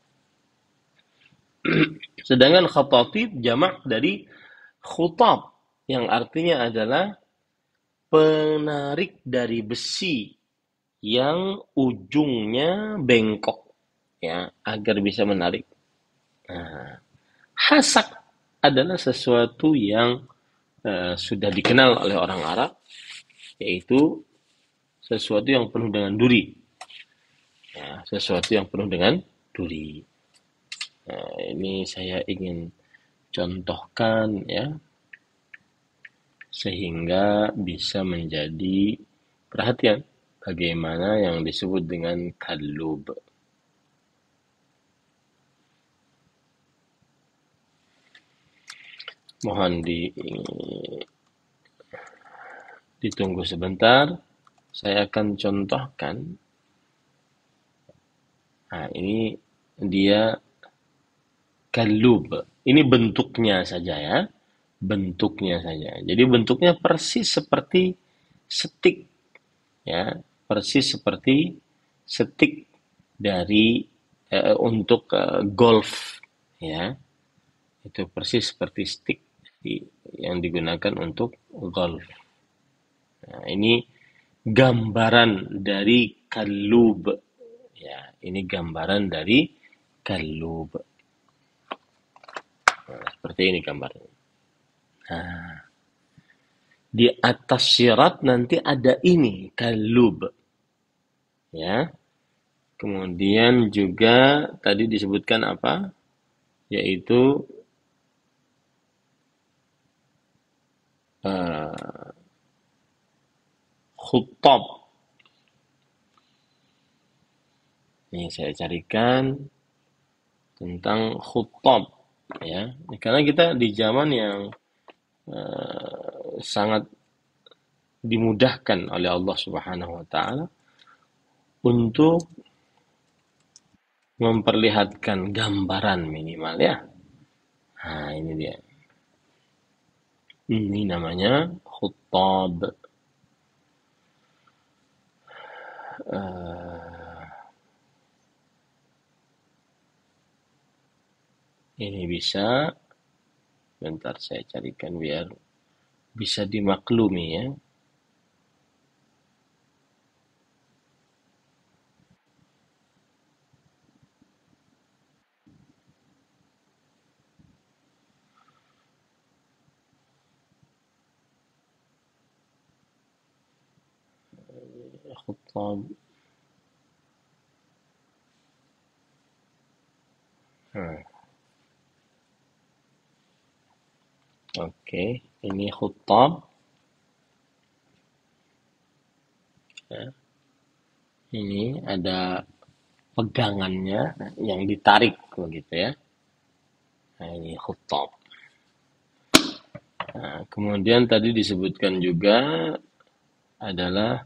Sedangkan khatatib jamak dari khutab, yang artinya adalah penarik dari besi yang ujungnya bengkok, ya, agar bisa menarik. Nah, hasak adalah sesuatu yang sudah dikenal oleh orang Arab, yaitu sesuatu yang penuh dengan duri. Ya, sesuatu yang penuh dengan duri. Nah, ini saya ingin contohkan, ya, sehingga bisa menjadi perhatian bagaimana yang disebut dengan kallub. Mohon ditunggu sebentar Saya akan contohkan. Nah, ini dia kalub. Ini bentuknya saja ya. Bentuknya saja. Jadi bentuknya persis seperti stick ya, persis seperti stick dari untuk golf ya. Itu persis seperti stick yang digunakan untuk golf. Nah, ini gambaran dari kalub. Ya, ini gambaran dari kalub. Nah, seperti ini gambarnya. Nah, di atas sirat nanti ada ini kalub. Ya. Kemudian juga tadi disebutkan apa? Yaitu khutab. Ini saya carikan tentang khutab ya. Karena kita di zaman yang sangat dimudahkan oleh Allah Subhanahu wa taala untuk memperlihatkan gambaran minimal ya. Nah, ini dia. Ini namanya khutab. Ini bisa, bentar saya carikan biar bisa dimaklumi ya. Khutab. Oke, ini khutab. Ya. Ini ada pegangannya yang ditarik begitu ya. Nah, ini khutab. Nah, kemudian tadi disebutkan juga adalah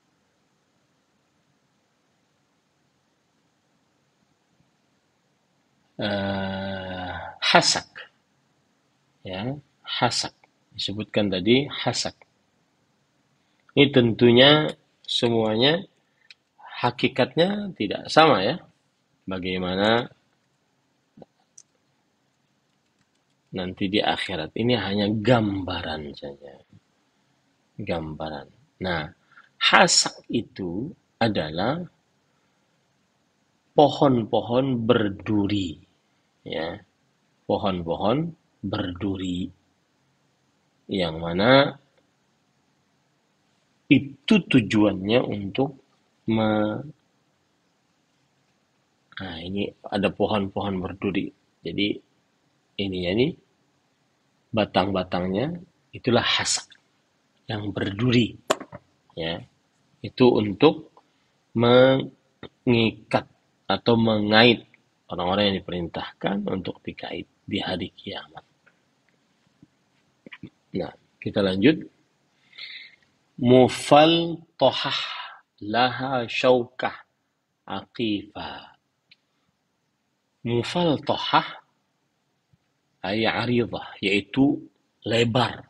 hasak. Ya, hasak. Disebutkan tadi hasak. Ini tentunya semuanya hakikatnya tidak sama ya. Bagaimana nanti di akhirat. Ini hanya gambaran saja. Gambaran. Nah, hasak itu adalah pohon-pohon berduri. Ya, pohon-pohon berduri. Yang mana itu tujuannya untuk nah, ini ada pohon-pohon berduri. Jadi ini ya nih batang-batangnya itulah hasak yang berduri ya. Itu untuk mengikat atau mengait orang-orang yang diperintahkan untuk dikait di hari kiamat. Nah, kita lanjut. Mufaltohah laha syaukah aqifah. Mufaltohah ay aridah, yaitu lebar.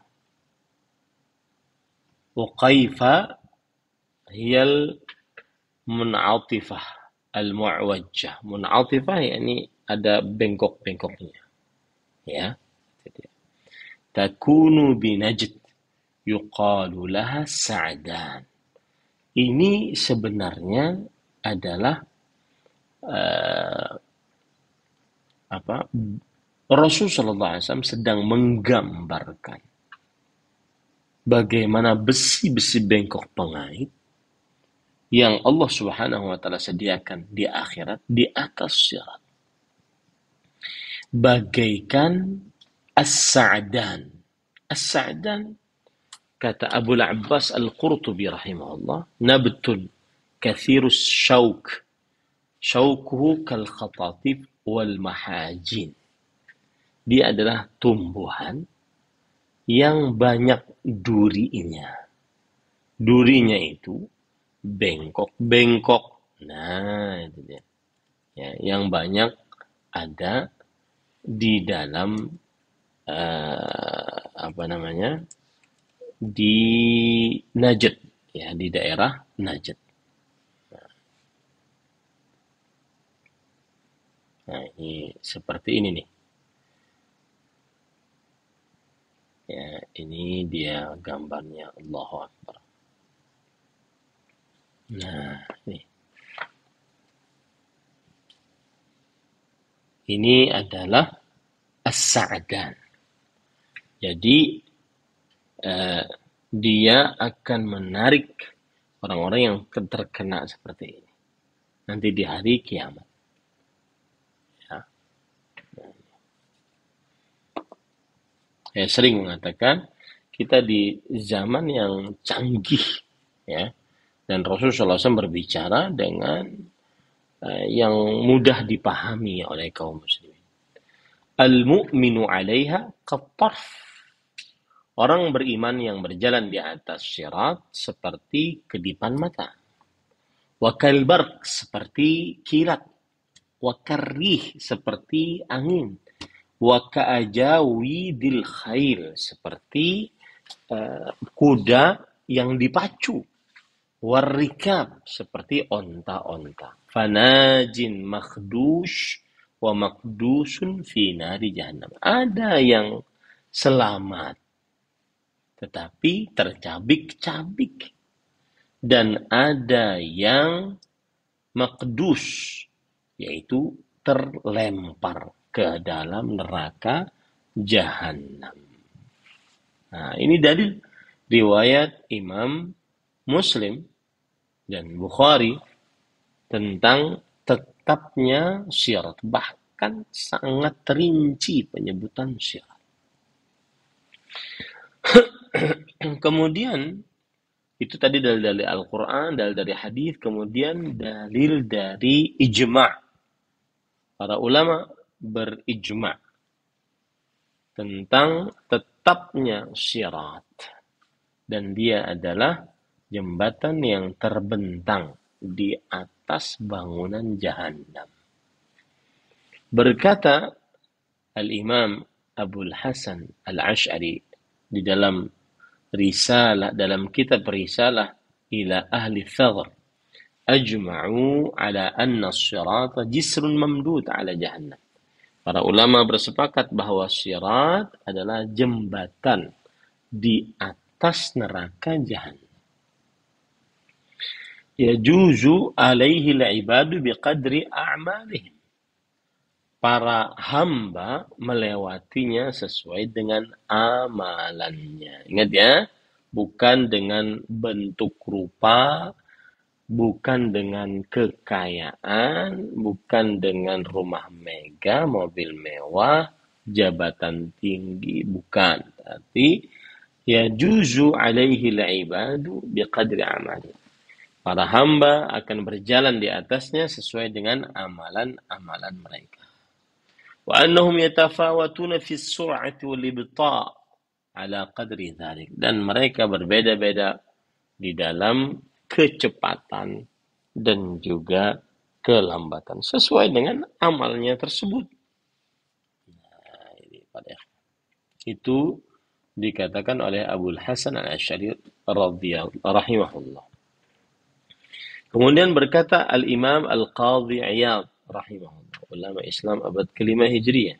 Waqaifa hiyal mun'atifah al-mu'wajjah. Mun'atifah yakni ada bengkok-bengkoknya. Ya. Takunu binajd yuqalu laha sa'dan. Ini sebenarnya adalah Rasulullah SAW sedang menggambarkan bagaimana besi-besi bengkok pengait yang Allah Subhanahu wa taala sediakan di akhirat di atas sirat. Bagaikan as-sa'dan. As-sa'dan kata Abu Abbas Al-Qurtubi rahimahullah, nabtun kathirus syauk. Syaukuhu kal khatatif wal mahajin. Dia adalah tumbuhan yang banyak durinya. Durinya itu bengkok-bengkok. Nah, itu dia. Ya, yang banyak ada di dalam apa namanya? Di Najd, ya, di daerah Najd. Nah, ini seperti ini nih. Ya, ini dia gambarnya. Allahu Akbar. Nah, ini adalah As-Sa'dan. Jadi dia akan menarik orang-orang yang terkena seperti ini nanti di hari kiamat. Ya. Saya sering mengatakan kita di zaman yang canggih, ya, dan Rasulullah SAW berbicara dengan yang mudah dipahami oleh kaum muslimin. Al-mu'minu 'alaiha qattarf. Orang beriman yang berjalan di atas sirat seperti kedipan mata. Wa kalbarq, seperti kilat. Wa karrih, seperti angin. Wa ka'ajawidil khail, seperti kuda yang dipacu. Warrikab, seperti onta-onta. Fanajin makhdush wa makdusun fi nari jahannam. Ada yang selamat tetapi tercabik-cabik, dan ada yang makdus, yaitu terlempar ke dalam neraka jahannam. Nah, ini dalil riwayat Imam Muslim dan Bukhari tentang tetapnya syirat, bahkan sangat rinci penyebutan syirat. Kemudian itu tadi dalil dari Al-Quran, dalil dari hadis, kemudian dalil dari ijma'. Para ulama berijma' tentang tetapnya syirat, dan dia adalah jembatan yang terbentang di atas bangunan jahannam. Berkata Al-Imam Abul Hasan Al-Ash'ari di dalam risalah, dalam kitab risalah ila ahli thaghr, ajma'u ala anna as-sirata jisrun mamdud ala jahannam. Para ulama bersepakat bahwa syirat adalah jembatan di atas neraka jahannam. Yajuzu alaihi al-ibadu biqadri a'malihim. Para hamba melewatinya sesuai dengan amalannya. Ingat ya, bukan dengan bentuk rupa, bukan dengan kekayaan, bukan dengan rumah mega, mobil mewah, jabatan tinggi, bukan. Tapi yajuzu alaihi al-ibadu biqadri a'malihim. Para hamba akan berjalan di atasnya sesuai dengan amalan-amalan mereka. Wa annahum yatafawatuna fi as-sur'ati wal ibta' ala qadri dzalik, dan mereka berbeda-beda di dalam kecepatan dan juga kelambatan sesuai dengan amalnya tersebut. Nah, ini pada itu dikatakan oleh Abul Hasan Al-Asy'ari radhiyallahu rahimahullah. Kemudian berkata Al-Imam Al-Qadhi Iyad rahimahullah, ulama Islam abad ke-5 Hijriah.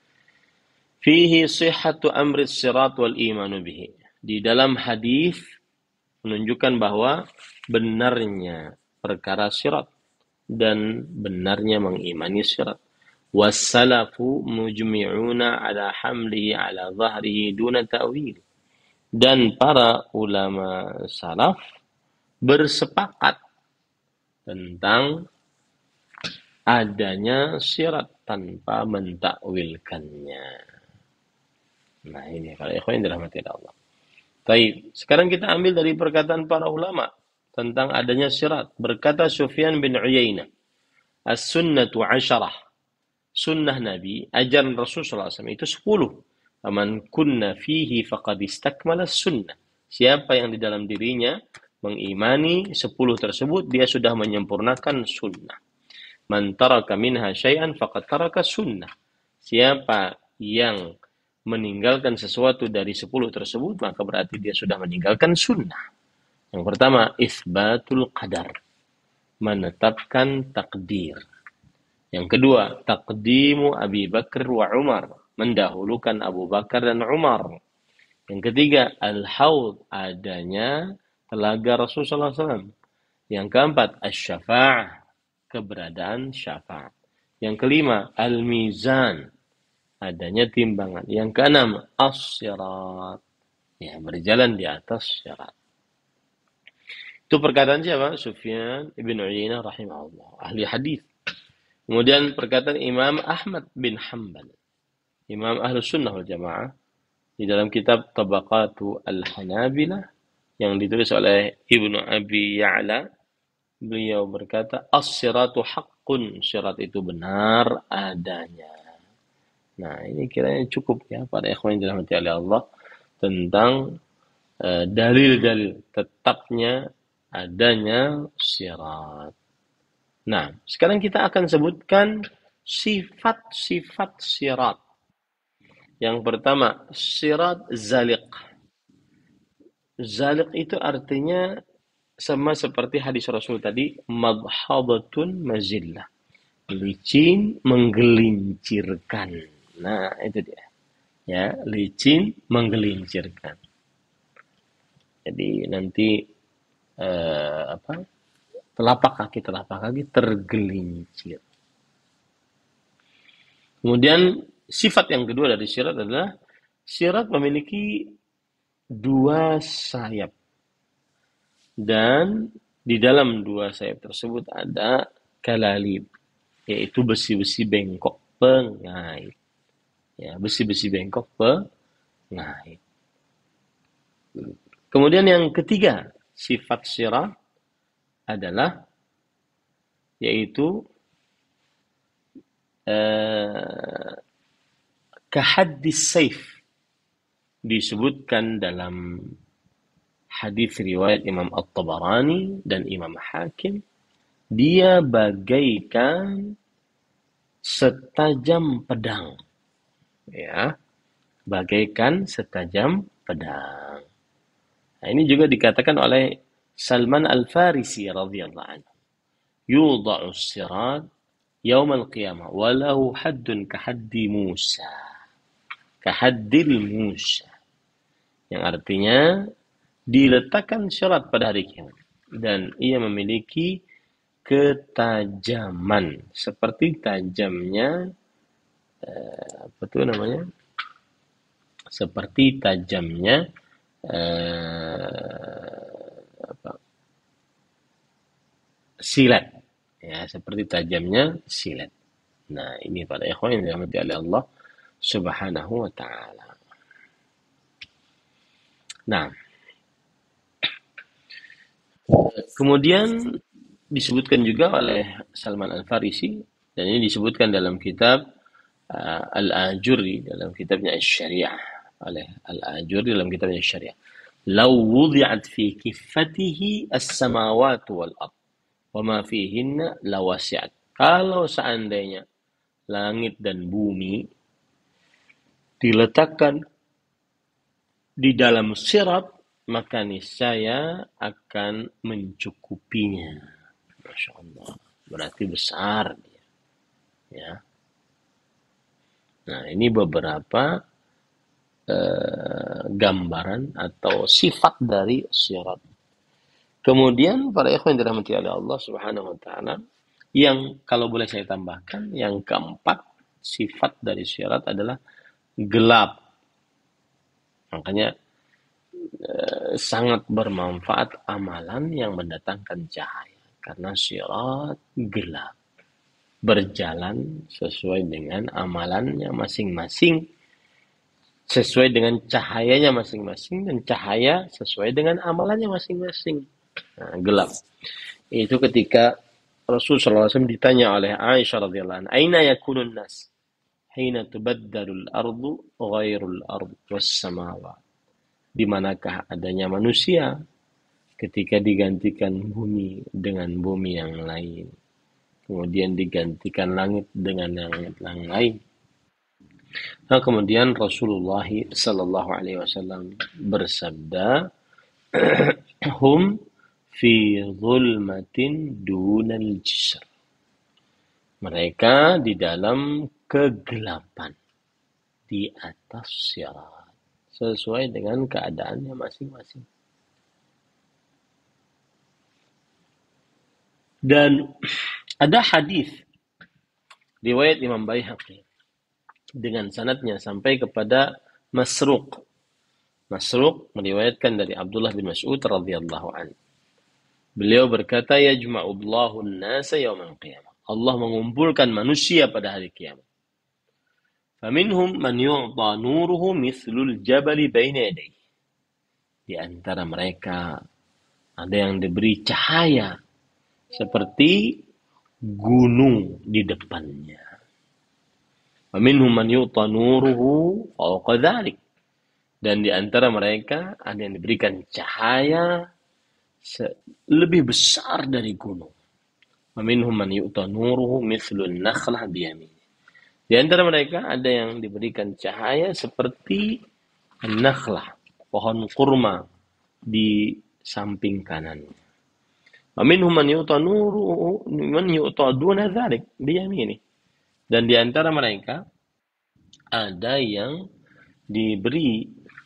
Fihi sihhatu amri sirat wal imanu bihi. Di dalam hadis menunjukkan bahwa benarnya perkara sirat dan benarnya mengimani sirat. Wassalafu mujmi'una ala hamlihi ala dhahrihi duna ta'wil. Dan para ulama salaf bersepakat tentang adanya syirat tanpa mentakwilkannya. Nah, ini para ikhwan yang dirahmati Allah. Baik, sekarang kita ambil dari perkataan para ulama tentang adanya syirat. Berkata Sufyan bin Uyainah, as-sunnatu 'asharah. Sunnah Nabi, ajaran Rasulullah SAW itu 10. Faman kunna fihi faqad istakmala sunnah. Siapa yang di dalam dirinya mengimani 10 tersebut, dia sudah menyempurnakan sunnah. Man taraka minha syai'an faqad taraka sunnah. Siapa yang meninggalkan sesuatu dari 10 tersebut, maka berarti dia sudah meninggalkan sunnah. Yang pertama, isbatul qadar, menetapkan takdir. Yang kedua, taqdimu Abi Bakar wa Umar, mendahulukan Abu Bakar dan Umar. Yang ketiga, al-haud, adanya telaga Rasulullah SAW. Yang keempat, asy-syafa'ah, keberadaan syafaat. Yang kelima, al-mizan, adanya timbangan. Yang keenam, as-sirat, ya, berjalan di atas syarat. Itu perkataan siapa? Sufyan ibn Uyainah rahimahullah, ahli hadis. Kemudian perkataan Imam Ahmad bin Hanbal, Imam Ahlus Sunnah wal Jamaah, di dalam kitab Tabaqatu Al-Hanabilah yang ditulis oleh Ibnu Abi Ya'la, beliau berkata, as-siratu haqqun, sirat itu benar adanya. Nah, ini kiranya cukup ya para ikhwan yang dirahmati oleh Allah tentang dalil-dalil tetapnya adanya sirat. Nah, sekarang kita akan sebutkan sifat-sifat sirat. Yang pertama, sirat zaliq. Zaliq itu artinya sama seperti hadis Rasul tadi, madhabatun mazillah. Licin menggelincirkan. Nah, itu dia. Ya, licin menggelincirkan. Jadi nanti telapak kaki tergelincir. Kemudian sifat yang kedua dari sirat adalah sirat memiliki 2 sayap. Dan di dalam 2 sayap tersebut ada kalalib, yaitu besi-besi bengkok pengait. Ya, besi-besi bengkok pengait. Kemudian yang ketiga, sifat sirat adalah yaitu kahaddis saif, disebutkan dalam hadis riwayat Imam At-Tabarani dan Imam Hakim, dia bagaikan setajam pedang, ya, bagaikan setajam pedang. Nah, ini juga dikatakan oleh Salman Al-Farisi radhiyallahu anhu, yudha'u as-sirat yaum al-qiyamah wa lahu haddun kahaddi Musa, kahaddil Musa, yang artinya diletakkan sirat pada hari kiamat dan ia memiliki ketajaman seperti tajamnya seperti tajamnya silet, ya, seperti tajamnya silet. Nah, ini para ikhwan yang dirahmati oleh Allah Subhanahu wa taala. Nah, kemudian disebutkan juga oleh Salman Al-Farisi, dan ini disebutkan dalam kitab Al-Ajuri, dalam kitabnya Asy-Syariah, oleh Al-Ajuri dalam kitabnya Asy-Syariah. Law wudi'at fi kiffatihi as-samawati wal ard wa ma fihinna lawasi'at. Kalau seandainya langit dan bumi diletakkan di dalam sirat, maka niscaya akan mencukupinya. Masya Allah, berarti besar dia. Ya. Nah, ini beberapa gambaran atau sifat dari sirat. Kemudian para ikhwan yang dirahmati oleh Allah Subhanahu wa taala, yang kalau boleh saya tambahkan, yang keempat sifat dari sirat adalah gelap. Makanya sangat bermanfaat amalan yang mendatangkan cahaya, karena sirat gelap, berjalan sesuai dengan amalannya masing-masing, sesuai dengan cahayanya masing-masing, dan cahaya sesuai dengan amalannya masing-masing. Nah, gelap itu ketika Rasulullah SAW ditanya oleh Aisyah radhiyallahu anha, aina yakunun nas hina tubaddalul ardu ghairul ard was samawat, di manakah adanya manusia ketika digantikan bumi dengan bumi yang lain, kemudian digantikan langit dengan langit yang lain. Nah, kemudian Rasulullah Sallallahu Alaihi Wasallam bersabda, hum fi zulmatin dunal jisr. Mereka di dalam kegelapan di atas sirat, sesuai dengan keadaannya masing-masing. Dan ada hadis riwayat Imam Baihaqi dengan sanadnya sampai kepada Masruq. Masruq meriwayatkan dari Abdullah bin Mas'ud radhiyallahu anhu. Beliau berkata, yajma'u Allahu an-nasa yaumal qiyamah. Allah mengumpulkan manusia pada hari kiamat. Faminhum man yu'ta nuruhu mithlul jabali baina yadayhi. Di antara mereka ada yang diberi cahaya seperti gunung di depannya. Faminhum man yu'ta nuruhu fawqa dzalik. Dan di antara mereka ada yang diberikan cahaya lebih besar dari gunung. Faminhum man yu'ta nuruhu mithlun nakhlah biyamin. Di antara mereka ada yang diberikan cahaya seperti nakhlah, pohon kurma di samping kanannya. Faminhum man yu'ta nuruhu man yu'ta duna dzalik biyamini. Dan di antara mereka ada yang diberi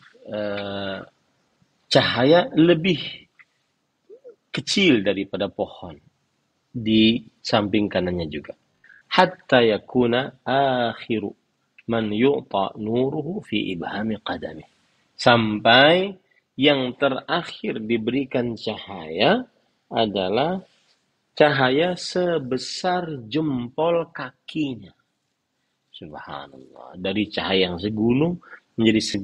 cahaya lebih kecil daripada pohon di samping kanannya juga. Hatta yakuna akhiru man yu'ta nuruhu fi ibhami qadamih. Sampai yang terakhir diberikan cahaya adalah cahaya sebesar jempol kakinya. Subhanallah. Dari cahaya yang segunung menjadi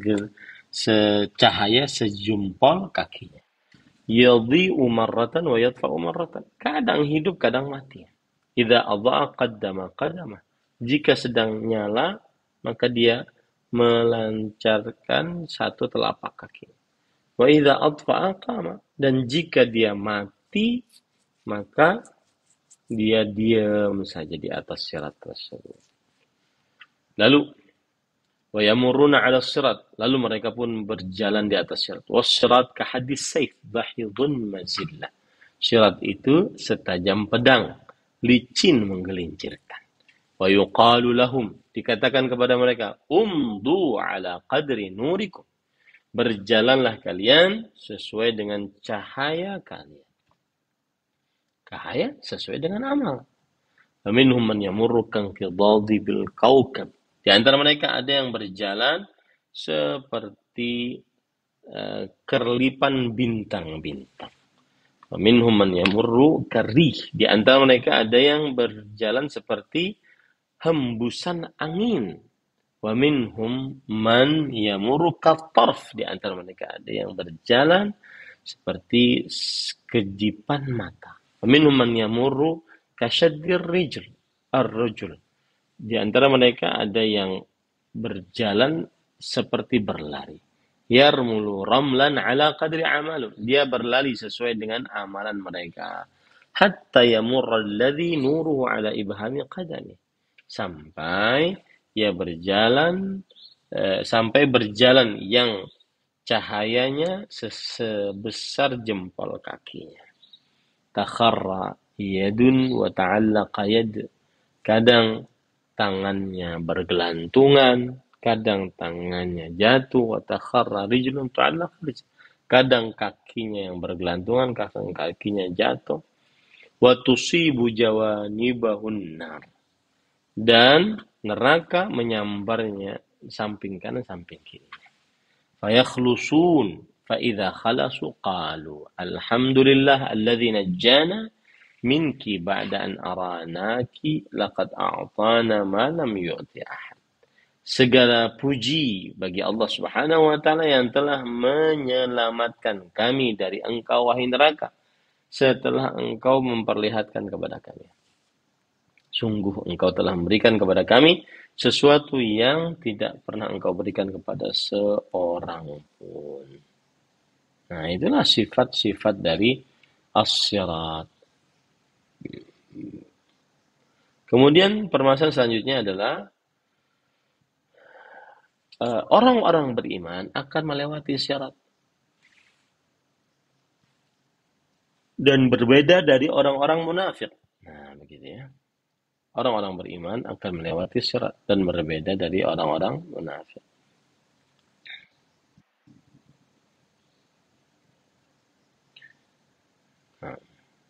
secahaya sejempol kakinya. Yadhi'u marratan wa yadfa'u marratan. Kadang hidup, kadang mati. Idza adha'a qaddama qadama. Jika sedang nyala, maka dia melancarkan satu telapak kaki. Wa idza adfa'a qama. Dan jika dia mati, maka dia diam saja di atas sirat tersebut. Lalu wa yamurruna 'ala sirat, lalu mereka pun berjalan di atas sirat. Was-sirat ka hadis sayf bahidun mazillah. Sirat itu setajam pedang, licin menggelincirkan. Wa yuqalu lahum, dikatakan kepada mereka, umdu 'ala qadri nurikum. Berjalanlah kalian sesuai dengan cahaya kalian. Cahaya sesuai dengan amal. Faminhum man yamurru kanqidadi bil kawkab. Di antara mereka ada yang berjalan seperti kerlipan bintang-bintang. Minhum man yamurru karih. Di antara mereka ada yang berjalan seperti hembusan angin. Wa minhum man yamurru katarf. Di antara mereka ada yang berjalan seperti kejipan mata. Wa minhum man yamurru kasyaddir rijl ar-rajul. Di antara mereka ada yang berjalan seperti berlari. Yarmulu ramlan ala qadri amalu. Dia berlari sesuai dengan amalan mereka. Hatta yamurra alladhi nuruhu ala ibhami qadami. Sampai berjalan yang cahayanya sebesar jempol kakinya. Takharra yadun wa ta'allaqa yad. Kadang tangannya bergelantungan, kadang tangannya jatuh, wa takharra rijlun tu'allaq rijl. Kadang kakinya yang bergelantungan, kadang kakinya jatuh. Wa tusibu jawanibahun nar. Dan neraka menyambarnya samping kanan samping kiri. Fayakhlusun fa idza khalasu qalu alhamdulillah alladzi najjana minki ba'da an aranaki laqad a'tana ma lam yu'ti ahad. Segala puji bagi Allah Subhanahu wa taala yang telah menyelamatkan kami dari engkau wahai neraka setelah engkau memperlihatkan kepada kami. Sungguh engkau telah memberikan kepada kami sesuatu yang tidak pernah engkau berikan kepada seorang pun. Nah, itulah sifat-sifat dari as-sirat. Kemudian permasalahan selanjutnya adalah orang-orang beriman akan melewati syarat dan berbeda dari orang-orang munafik. Nah, begitu ya. Orang-orang beriman akan melewati syarat dan berbeda dari orang-orang munafik. Nah,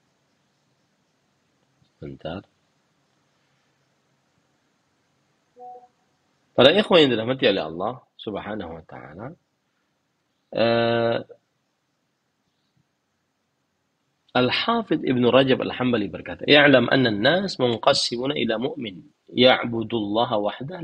bentar. Para ikhwan yang dirahmati oleh Allah Subhanahu wa taala, Al-Hafidh Ibn Rajab Al-Hambali berkata, "I'lam anna an-nas munqasimuna ila mu'min ya'budu Allah wahdahu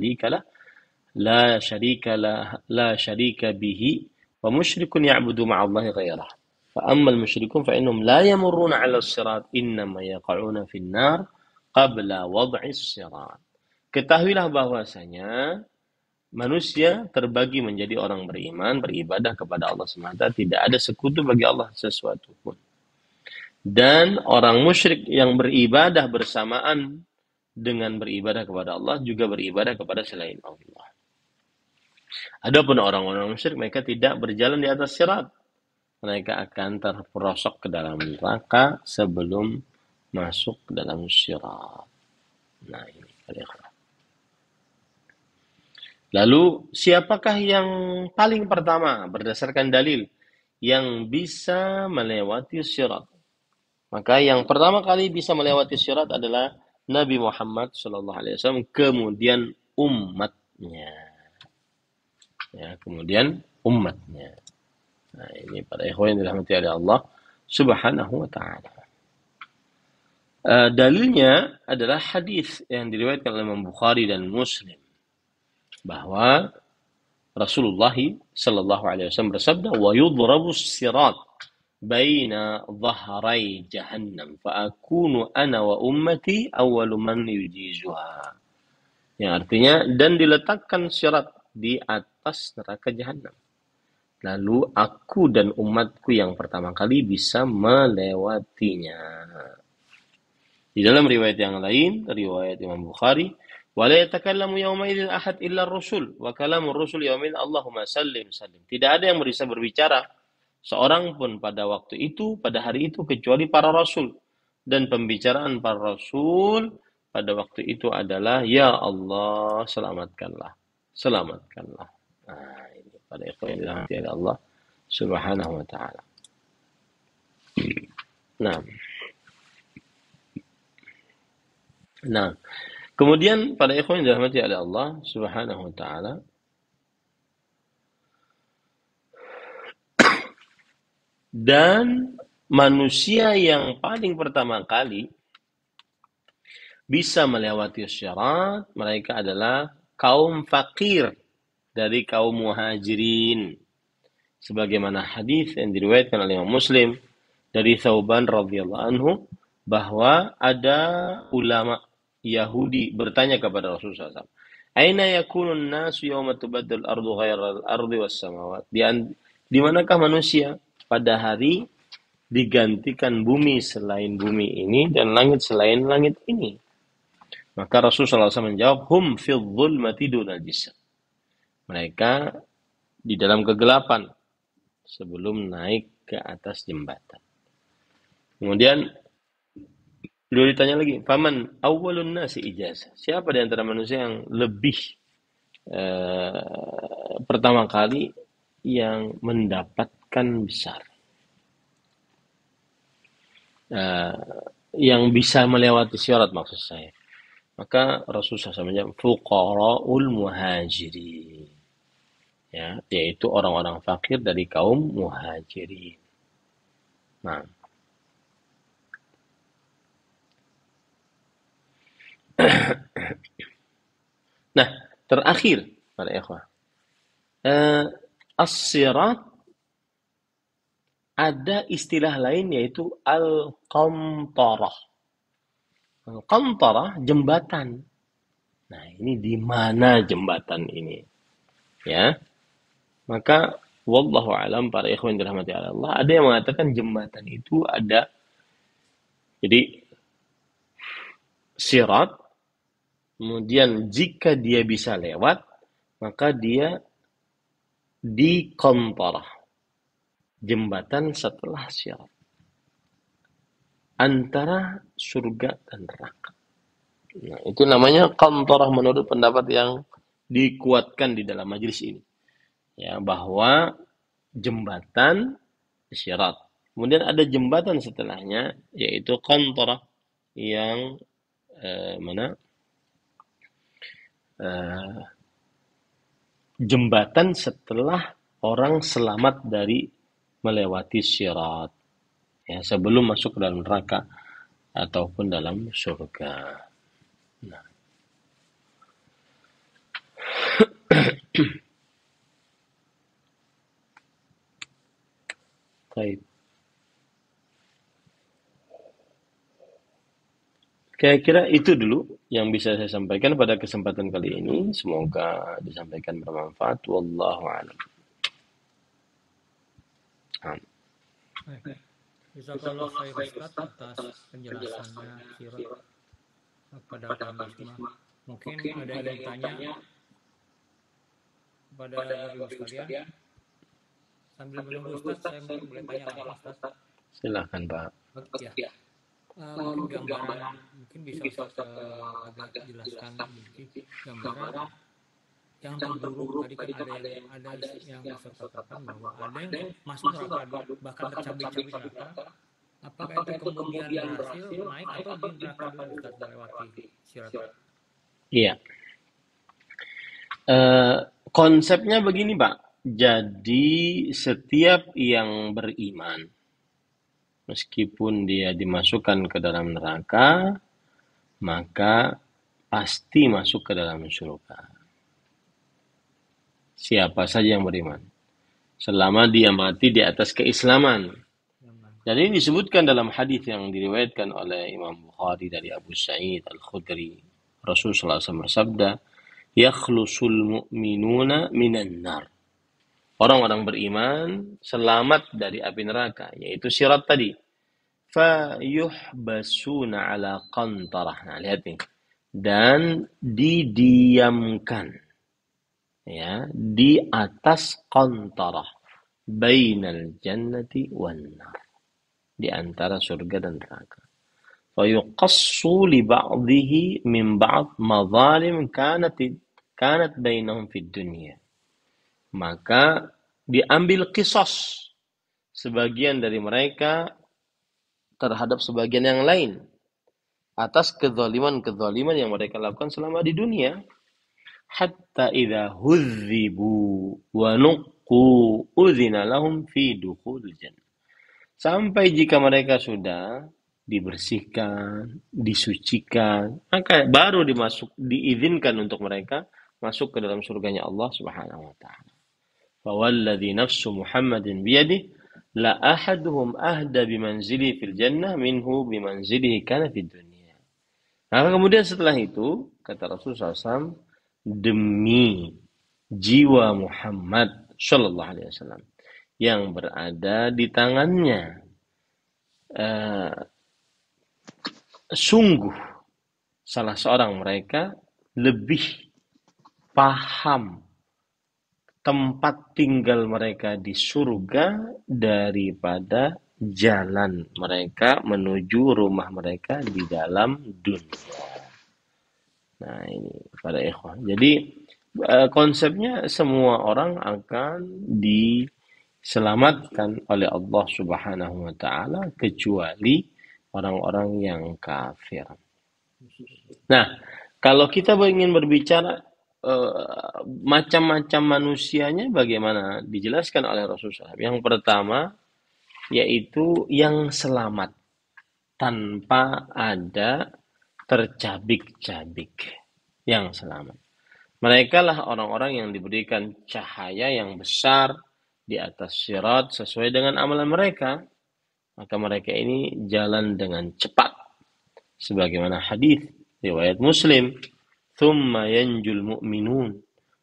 la syarika bihi wa musyrikun ya'budu ma'a Allah ghairah. Fa amma al-musyrikun fa innahum la yamurruna 'ala as-sirat, innama yaqa'una fi an-nar qabla wad'i as-sirat." Ketahuilah bahwasanya manusia terbagi menjadi orang beriman, beribadah kepada Allah semata, tidak ada sekutu bagi Allah sesuatu pun. Dan orang musyrik yang beribadah bersamaan dengan beribadah kepada Allah juga beribadah kepada selain Allah. Adapun orang-orang musyrik, mereka tidak berjalan di atas sirat. Mereka akan terperosok ke dalam neraka sebelum masuk ke dalam sirat. Nah, ini. Lalu, siapakah yang paling pertama berdasarkan dalil yang bisa melewati sirat? Maka yang pertama kali bisa melewati sirat adalah Nabi Muhammad SAW, kemudian umatnya. Ya, kemudian umatnya. Nah, ini para ikhwan yang dirahmati oleh Allah Subhanahu wa taala. Dalilnya adalah hadis yang diriwayatkan oleh Imam Bukhari dan Muslim bahwa Rasulullah sallallahu alaihi wasallam bersabda, "Wa yudrabu as-sirat baina dhahrai jahannam fa akunu ana wa ummati awwalu man yujizuha." Yang artinya, dan diletakkan sirat di atas neraka jahanam. Lalu aku dan umatku yang pertama kali bisa melewatinya. Di dalam riwayat yang lain, riwayat Imam Bukhari, "Wala yatakallamu yawma idzin ahad illa ar-rusul wa kalamur rusul yawmin Allahumma sallim sallim." Tidak ada yang bisa berbicara seorang pun pada waktu itu, pada hari itu, kecuali para rasul. Dan pembicaraan para rasul pada waktu itu adalah, "Ya Allah, selamatkanlah, selamatkanlah." Nah, ini pada ikhwan yang dirahmati oleh Allah Subhanahu wa taala. Nah, kemudian pada ikhwan yang dirahmati oleh Allah Subhanahu wa taala, dan manusia yang paling pertama kali bisa melewati syarat, mereka adalah kaum fakir dari kaum muhajirin. Sebagaimana hadis yang diriwayatkan oleh Imam Muslim dari Thauban radhiyallahu anhu, bahwa ada ulama Yahudi bertanya kepada Rasulullah SAW, "Aina yakunun nasu yawma tubaddal ardu ghairal ardi was samawat?" Di manakah manusia pada hari digantikan bumi selain bumi ini dan langit selain langit ini? Maka Rasulullah SAW menjawab, "Hum fil dhulmati dunal jisr." Mereka di dalam kegelapan sebelum naik ke atas jembatan. Kemudian beliau ditanya lagi, "Faman awwalun nasi ijazah?" Siapa di antara manusia yang lebih pertama kali yang mendapatkan besar, yang bisa melewati syarat, maksud saya? Maka Rasulullah SAW menjawab, "Fuqara'ul muhajirin." Ya, yaitu orang-orang fakir dari kaum muhajirin. Nah, terakhir para ikhwah, as-sirat ada istilah lain yaitu al-qantarah. Al-qantarah, jembatan. Nah, ini di mana jembatan ini? Ya. Maka Wallahu alam, para ikhwan dirahmati Allah. Ada yang mengatakan jembatan itu ada, jadi sirat, kemudian jika dia bisa lewat, maka dia di qantarah, jembatan setelah sirat, antara surga dan neraka. Nah, itu namanya qantarah menurut pendapat yang dikuatkan di dalam majelis ini. Ya, bahwa jembatan syirat. Kemudian ada jembatan setelahnya, yaitu qantarah, yang mana jembatan setelah orang selamat dari melewati syirat, ya, sebelum masuk ke dalam neraka ataupun dalam surga. Nah, baik. Kira-kira itu dulu yang bisa saya sampaikan pada kesempatan kali ini. Semoga disampaikan bermanfaat. Wallahu a'lam. Jazakallah khair Ustaz atas penjelasannya sirat kepada kami semua. Mungkin ada yang tanya kepada Bapak Ibu sekalian. Sambil menunggu Ustaz, saya mungkin boleh tanya langsung Ustaz. Silakan Pak. Ya. Mungkin gambaran, mungkin bisa Ustaz agak jelaskan sedikit gambaran yang terburuk. Tadi kan ada yang Ustaz katakan bahwa ada yang masuk neraka bahkan tercabik-cabik neraka. Apakah itu kemudian berhasil naik atau di neraka dulu Ustaz melewati sirat? Iya. Konsepnya begini Pak. Jadi setiap yang beriman, meskipun dia dimasukkan ke dalam neraka, maka pasti masuk ke dalam surga. Siapa saja yang beriman, selama dia mati di atas keislaman. Dan ini disebutkan dalam hadis yang diriwayatkan oleh Imam Bukhari dari Abu Sa'id Al-Khudri. Rasulullah SAW bersabda, "Yakhlusul mu'minuna minan nar." Orang-orang beriman selamat dari api neraka, yaitu sirat tadi. Fayuhbasuna ala qantarah. Nah, lihat nih. Dan didiamkan, ya, di atas qantarah, bainal jannati wan nar, di antara surga dan neraka. Fayuqassu li ba'dihi min ba'd madzalim kanat bainahum fid dunya. Maka diambil kisos sebagian dari mereka terhadap sebagian yang lain atas kezaliman-kezaliman yang mereka lakukan selama di dunia. Hatta idza hudzibu wa nuqqu udzina lahum fi dukhulil jannah. Sampai jika mereka sudah dibersihkan, disucikan, maka baru diizinkan untuk mereka masuk ke dalam surganya Allah Subhanahu wa taala. Fawalladzi nafsu Muhammadin biyadihi la ahaduhum ahda bimanzili fil jannah minhu bimanzilihi kana fid dunya. Nah, kemudian setelah itu kata Rasulullah SAW, demi jiwa Muhammad Sallallahu Alaihi Wasallam yang berada di tangannya, sungguh salah seorang mereka lebih paham tempat tinggal mereka di surga daripada jalan mereka menuju rumah mereka di dalam dunia. Nah, ini pada ikhwan. Jadi konsepnya semua orang akan diselamatkan oleh Allah Subhanahu wa taala kecuali orang-orang yang kafir. Nah, kalau kita ingin berbicara macam-macam manusianya bagaimana dijelaskan oleh Rasulullah. Yang pertama yaitu yang selamat tanpa ada tercabik-cabik, yang selamat. Mereka lah orang-orang yang diberikan cahaya yang besar di atas sirat sesuai dengan amalan mereka. Maka mereka ini jalan dengan cepat. Sebagaimana hadis riwayat Muslim, "Tsumma yanjul mu'minun."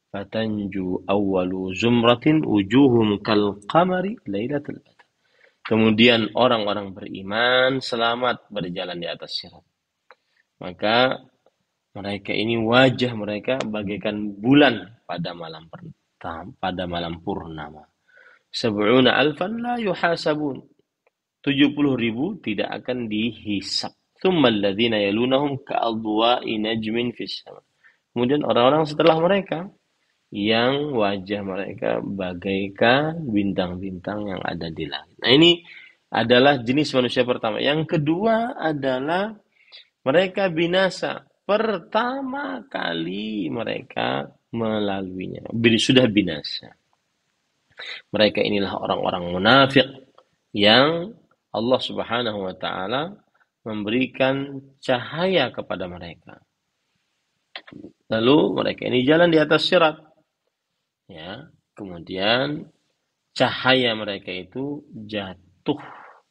fatanju awwalu zumratin wujuhum kal qamari lailatul badr. Kemudian orang-orang beriman selamat berjalan di atas sirat. Maka mereka ini wajah mereka bagaikan bulan pada malam purnama. Sab'una alfan la yuhasabun. 70.000 tidak akan dihisap. Tsumma alladhina yalunahum ka'adwa'i najmin fis sama. Kemudian orang-orang setelah mereka yang wajah mereka bagaikan bintang-bintang yang ada di langit. Nah, ini adalah jenis manusia pertama. Yang kedua adalah mereka binasa. Pertama kali mereka melaluinya. Sudah binasa. Mereka inilah orang-orang munafik yang Allah Subhanahu wa taala memberikan cahaya kepada mereka. Lalu mereka ini jalan di atas sirat. Ya, kemudian cahaya mereka itu jatuh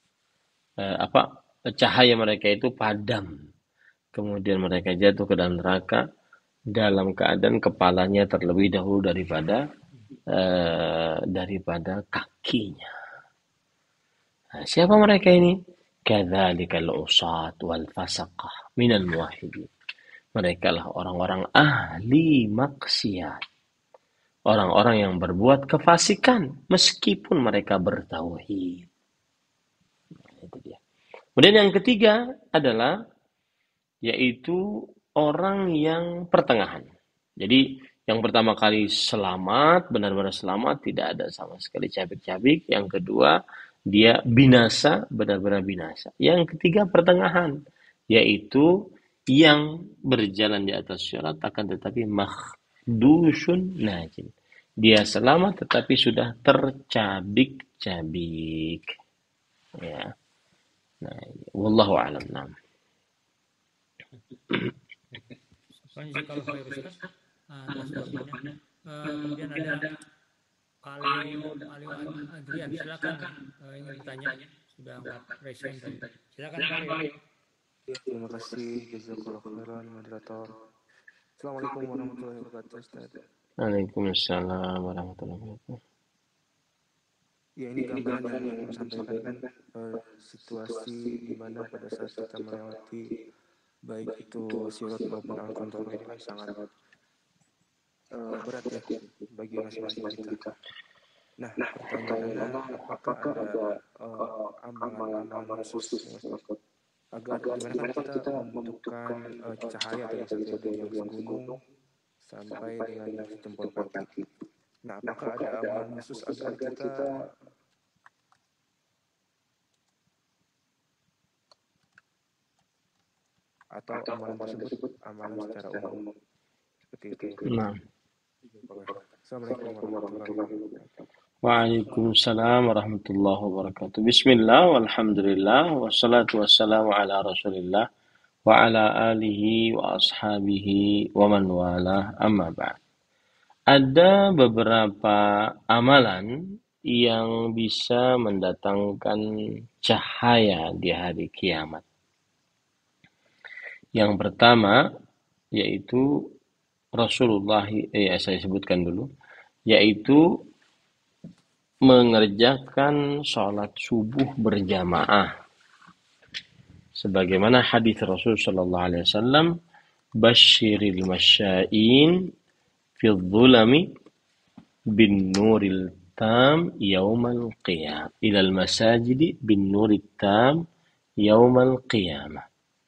cahaya mereka itu padam. Kemudian mereka jatuh ke dalam neraka dalam keadaan kepalanya terlebih dahulu daripada kakinya. Nah, siapa mereka ini? Kadzalikal usat wal fasaqah minal muwahhidin. Mereka lah orang-orang ahli maksiat. Orang-orang yang berbuat kefasikan meskipun mereka bertauhid. Nah, itu dia. Kemudian yang ketiga adalah yaitu orang yang pertengahan. Jadi yang pertama kali selamat, benar-benar selamat, tidak ada sama sekali cabik-cabik. Yang kedua, dia binasa, benar-benar binasa. Yang ketiga, pertengahan, yaitu yang berjalan di atas syarat akan tetapi makhdushun najin. Dia selamat tetapi sudah tercabik-cabik. Ya. Nah, wallahu a'lam. Nah. Kalau Ustaz, jawabannya. Kemudian ada Alio Adrian, silakan ingin bertanya, sudah angkat raise hand tadi. Silakan Alio. Terima kasih jazakallahu khairan moderator. Assalamualaikum warahmatullahi wabarakatuh Ustaz. Waalaikumsalam warahmatullahi wabarakatuh. Ya, ini gambaran yang disampaikan kan situasi di mana pada saat kita melewati baik itu sirat maupun al-qantara ini kan sangat berat ya bagi masing-masing kita. Nah, pertanyaannya apakah ada amalan-amalan khusus agar gimana kan kita membutuhkan cahaya dari yang segunung sampai dengan jempol kaki. Nah, apakah ada amalan khusus agar kita atau amalan tersebut amalan secara umum seperti itu? Nah. Assalamualaikum warahmatullahi wabarakatuh. Waalaikumsalam warahmatullahi wabarakatuh. Bismillah walhamdulillah wassalatu wassalamu ala Rasulillah wa ala alihi wa ashabihi wa man walah amma ba'd. Ada beberapa amalan yang bisa mendatangkan cahaya di hari kiamat. Yang pertama yaitu Rasulullah, saya sebutkan dulu, yaitu mengerjakan sholat subuh berjamaah. Sebagaimana hadis Rasul sallallahu alaihi wasallam, "Basyiril masya'in fi dhulami bin nuril tam yaumal qiyamah." Ilal masajidi bin nuril tam yaumal qiyamah.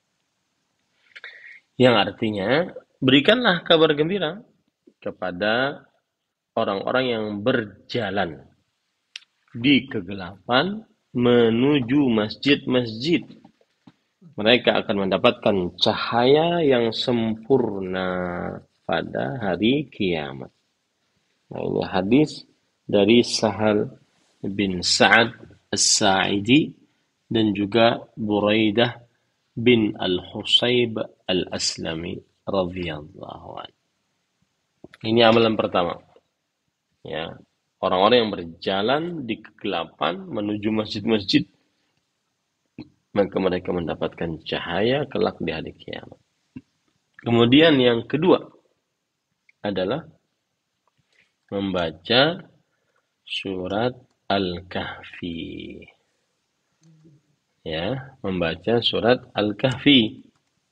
Yang artinya, berikanlah kabar gembira kepada orang-orang yang berjalan di kegelapan menuju masjid-masjid. Mereka akan mendapatkan cahaya yang sempurna pada hari kiamat. Nah, ini hadis dari Sahal bin Sa'ad As-Sa'idi dan juga Buraidah bin Al-Husayb Al-Aslami radhiyallahu anhu. Ini amalan pertama. Ya, orang-orang yang berjalan di kegelapan menuju masjid-masjid, maka mereka mendapatkan cahaya kelak di hari kiamat. Kemudian yang kedua adalah membaca surat Al-Kahfi. Ya, membaca surat Al-Kahfi.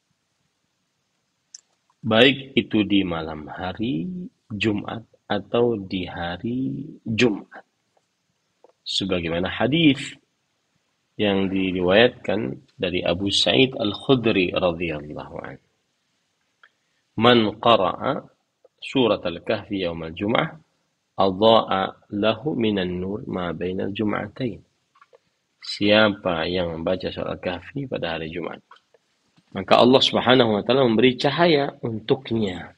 Baik itu di malam hari Jumat atau di hari Jumat. Sebagaimana hadis yang diriwayatkan dari Abu Sa'id Al-Khudri radhiyallahu anhu. Man qara'a surat Al-Kahfi yawm al-Jum'ah adha'a lahu minan nur ma bainal jum'atain. Siapa yang membaca surat Al-Kahfi pada hari Jumat, maka Allah Subhanahu wa taala memberi cahaya untuknya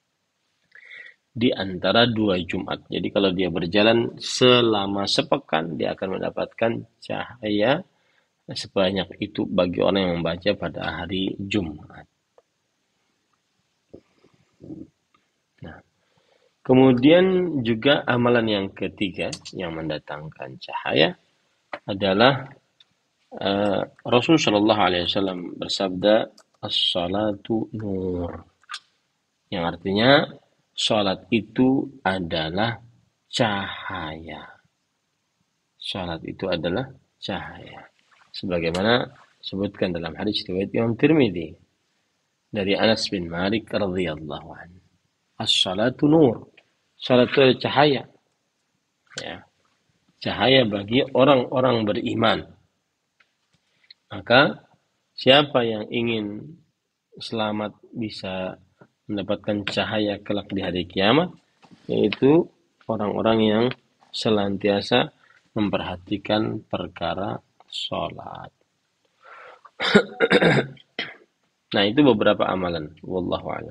di antara dua Jumat. Jadi kalau dia berjalan selama sepekan, dia akan mendapatkan cahaya sebanyak itu bagi orang yang membaca pada hari Jumat. Nah, kemudian juga amalan yang ketiga yang mendatangkan cahaya adalah Rasul Shallallahu Alaihi Wasallam bersabda, as-salatu nur, yang artinya salat itu adalah cahaya. Salat itu adalah cahaya. Sebagaimana disebutkan dalam hadis riwayat Imam Tirmidzi dari Anas bin Malik radhiyallahu anhu. As-salatu nur. Salat itu adalah cahaya. Ya. Cahaya bagi orang-orang beriman. Maka siapa yang ingin selamat bisa mendapatkan cahaya kelak di hari kiamat, yaitu orang-orang yang senantiasa memperhatikan perkara sholat. Nah, itu beberapa amalan. Wallahu a'lam.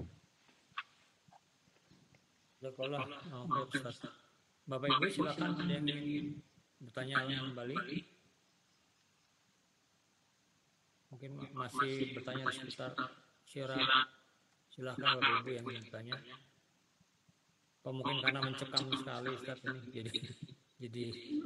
Bapak Ibu silakan, ada yang ingin bertanya kembali. Mungkin masih bertanya seputar syirat. Silakan Bapak Ibu yang ingin bertanya. Atau mungkin karena mencekam sekali Ustaz ini, jadi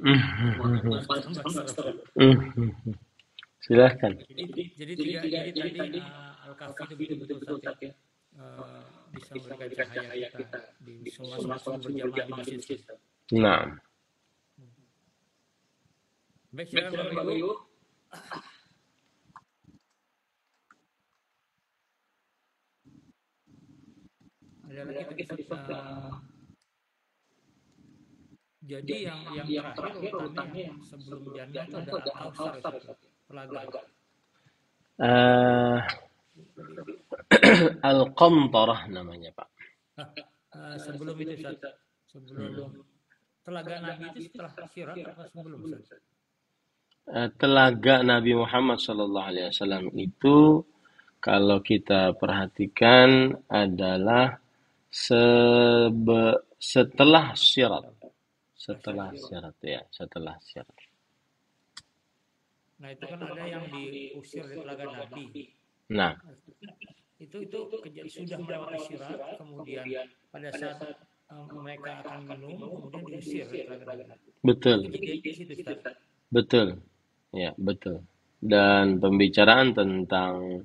Silakan. Jadi tadi Al-Kahfi itu betul-betul Ustaz ya, bisa memberikan cahaya kita di semua berjamaah di masjid. Nah. Baik, silakan Bapak Ibu. Ada lagi jadi yang terakhir urutannya sebelum jannah itu ada Al-Kautsar, telaga. Al-Qantarah namanya, Pak. Sebelum itu Ustaz, sebelum telaga Nabi itu setelah syirat atau sebelum Ustaz? Telaga Nabi Muhammad SAW itu kalau kita perhatikan adalah setelah syirat. Setelah syirat. Nah, itu kan ada yang diusir dari telaga Nabi. Nah, itu sudah melewati syirat, kemudian pada saat mereka akan minum, kemudian diusir dari telaga Nabi. Betul. Betul. Ya, betul. Dan pembicaraan tentang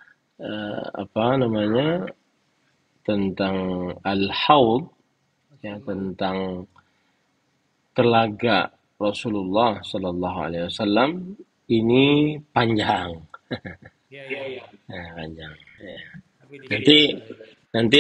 tentang al-haud, ya, tentang telaga Rasulullah Sallallahu Alaihi Wasallam ini panjang. Iya. Panjang. Ya. Nanti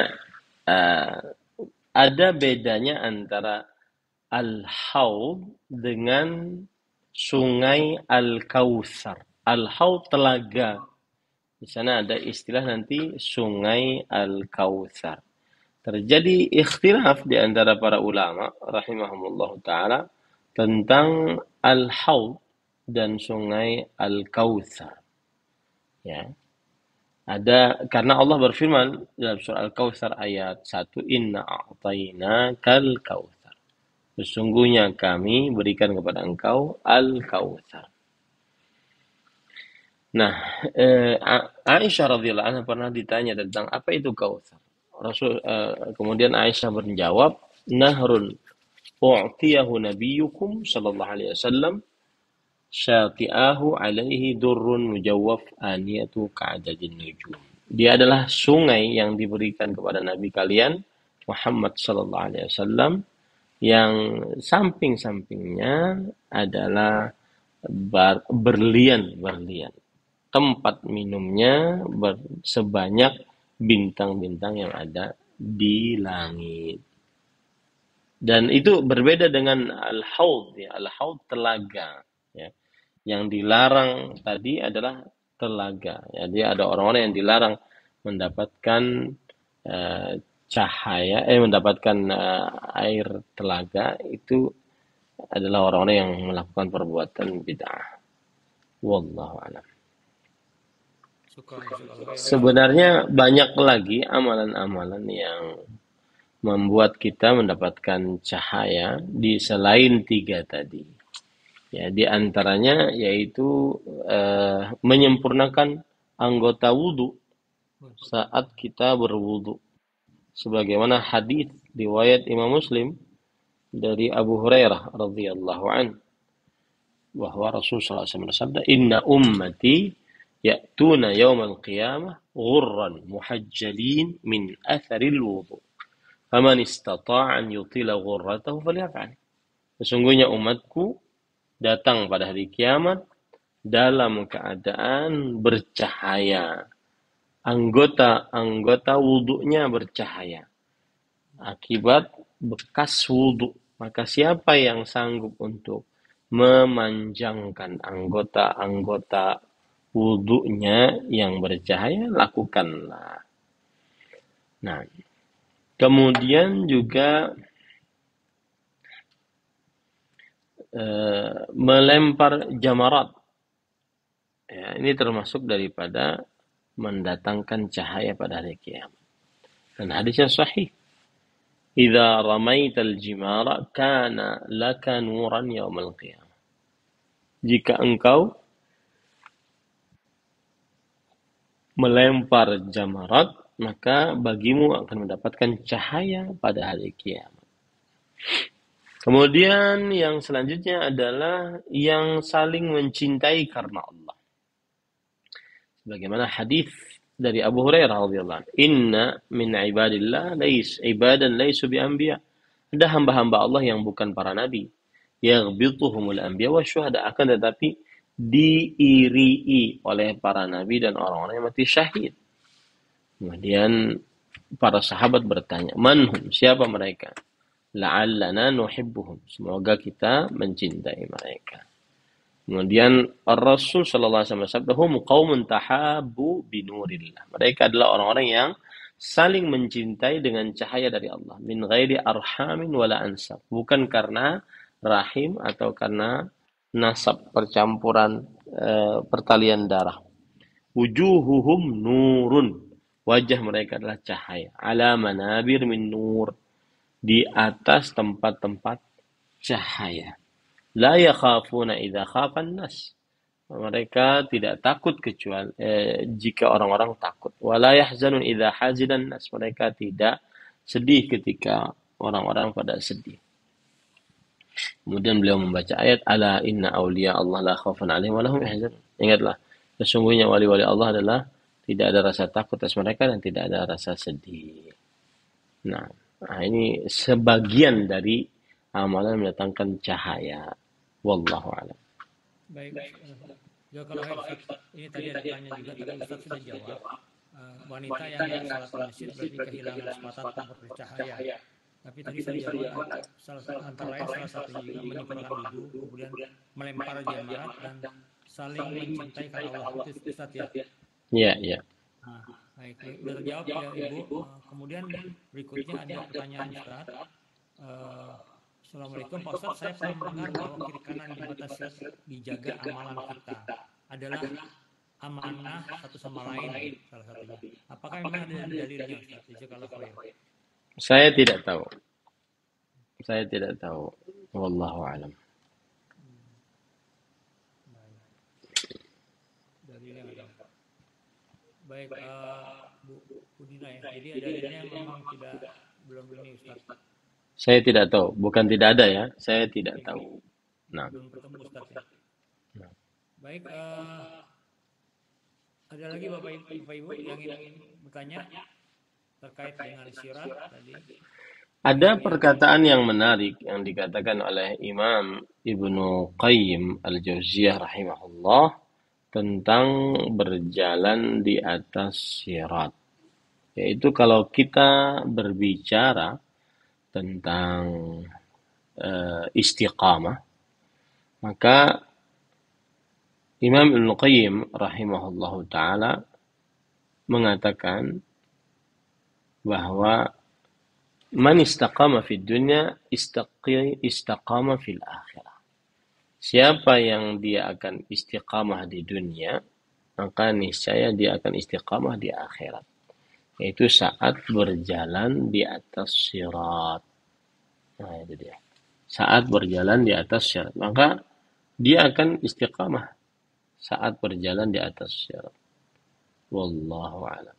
ada bedanya antara al-haud dengan sungai Al-Kautsar. Al-haud telaga. Di sana ada istilah nanti sungai Al-Kautsar. Terjadi ikhtilaf di antara para ulama rahimahumullah taala tentang al-haud dan sungai Al-Kautsar. Ya. Ada karena Allah berfirman dalam surah Al-Kautsar ayat 1, "Inna a'tainakal kautsar." Sesungguhnya kami berikan kepada engkau Al-Kautsar. Nah, Aisyah radhiyallahu anha pernah ditanya tentang apa itu Kautsar. Kemudian Aisyah menjawab, "Nahrun u'tiyahu nabiyyukum sallallahu alaihi wasallam syati'ahu alaihi durrun mujawwaf aniyatu ka'adadin nujum." Dia adalah sungai yang diberikan kepada nabi kalian Muhammad sallallahu alaihi wasallam yang samping-sampingnya adalah berlian-berlian. Tempat minumnya sebanyak bintang-bintang yang ada di langit. Dan itu berbeda dengan al-haud, ya. Al-haud telaga, ya. Yang dilarang tadi adalah telaga. Jadi ada orang-orang yang dilarang mendapatkan mendapatkan air telaga, itu adalah orang-orang yang melakukan perbuatan bid'ah. Wallahu a'lam. Sebenarnya banyak lagi amalan-amalan yang membuat kita mendapatkan cahaya di selain 3 tadi. Ya, di antaranya yaitu menyempurnakan anggota wudu saat kita berwudu. Sebagaimana hadis riwayat Imam Muslim dari Abu Hurairah radhiyallahu anhu bahwa Rasulullah SAW bersabda, "Inna ummati ya'tuna yawmal qiyamah ghurran muhajjalin min atharil wudu. Faman istata'a an yutila ghurratahu falyaf'al." Sesungguhnya umatku datang pada hari kiamat dalam keadaan bercahaya. Anggota wudunya bercahaya akibat bekas wudu. Maka siapa yang sanggup untuk memanjangkan anggota-anggota wudunya yang bercahaya, lakukanlah. Nah, kemudian juga melempar jamarat. Ya, ini termasuk daripada mendatangkan cahaya pada hari kiamat. Dan hadisnya sahih. Idza ramaital jimara kana laka nuran yaumal qiyamah. Jika engkau melempar jamarat, maka bagimu akan mendapatkan cahaya pada hari kiamat. Kemudian yang selanjutnya adalah yang saling mencintai karena Allah. Sebagaimana hadis dari Abu Hurairah radhiyallahu anhu, "Inna min ibadillah ibadan laysu bi anbiya." Ada hamba-hamba Allah yang bukan para nabi. Yaghbituhumul anbiya wasyuhada, akan tetapi diirii oleh para nabi dan orang-orang yang mati syahid. Kemudian para sahabat bertanya, "Manhum? Siapa mereka?" La'allana nuhibbuhum. Semoga kita mencintai mereka. Kemudian Rasul sallallahu alaihi wasallam bersabda, "Hum qaumun tahabbu binurillah." Mereka adalah orang-orang yang saling mencintai dengan cahaya dari Allah. Min ghairi arhamin wala ansab. Bukan karena rahim atau karena nasab, percampuran pertalian darah. Wujuhuhum nurun. Wajah mereka adalah cahaya. Ala manabir min nur. Di atas tempat-tempat cahaya. La yakhafuna idza khafan nas. Mereka tidak takut kecuali jika orang-orang takut. Wa la yahzanun idza hazinan nas. Mereka tidak sedih ketika orang-orang pada sedih. Kemudian beliau membaca ayat, "Ala inna awliya Allah la khaufun 'alaihim wa lahum yahzanun." Ingatlah, sesungguhnya wali-wali Allah adalah tidak ada rasa takut atas mereka dan tidak ada rasa sedih. Nah, ini sebagian dari amalan mendatangkan cahaya. Wallahu a'lam. Baik. Ya kalau Ustaz, ini tadi ada tanya juga, tapi Ustaz sudah jawab. Wanita yang salat di masjid berarti kehilangan kesempatan untuk bercahaya. Tapi tadi saya jawab antara lain salah satunya juga menyempurnakan wudu, kemudian melempar jamarat dan saling mencintai karena Allah. Itu Ustaz ya. Iya. Nah, baik, sudah terjawab ya Ibu. Kemudian berikutnya ada pertanyaan Ustaz. Assalamualaikum Pak Ustaz, saya pernah mendengar bahwa kiri kanan dibatasi dijaga amalan kita adalah amanah satu sama lain salah satunya. Apakah memang ada dalilnya Ustaz? Jazakallahu khair. Saya tidak tahu. Wallahu a'lam. Dalilnya ada. Baik, Bu Dina ya. Jadi ada dalilnya memang belum ini Ustaz. Saya tidak tahu, bukan tidak ada ya. Saya tidak tahu. Nah. Belum ketemu Ustaz ya. Nah. Baik, ada lagi Bapak Ibu yang ingin bertanya terkait dengan syirat tadi? Ada perkataan yang menarik yang dikatakan oleh Imam Ibnu Qayyim Al-Jauziyah rahimahullah tentang berjalan di atas sirat. Yaitu kalau kita berbicara tentang istiqamah, maka Imam Ibnu Qayyim rahimahullah ta'ala mengatakan bahwa man istaqama fid dunya istaqama fil akhirah. Siapa yang dia akan istiqamah di dunia, maka niscaya dia akan istiqamah di akhirat. Yaitu saat berjalan di atas sirat. Nah, itu dia. Saat berjalan di atas sirat, maka dia akan istiqamah saat berjalan di atas sirat. Wallahu a'lam.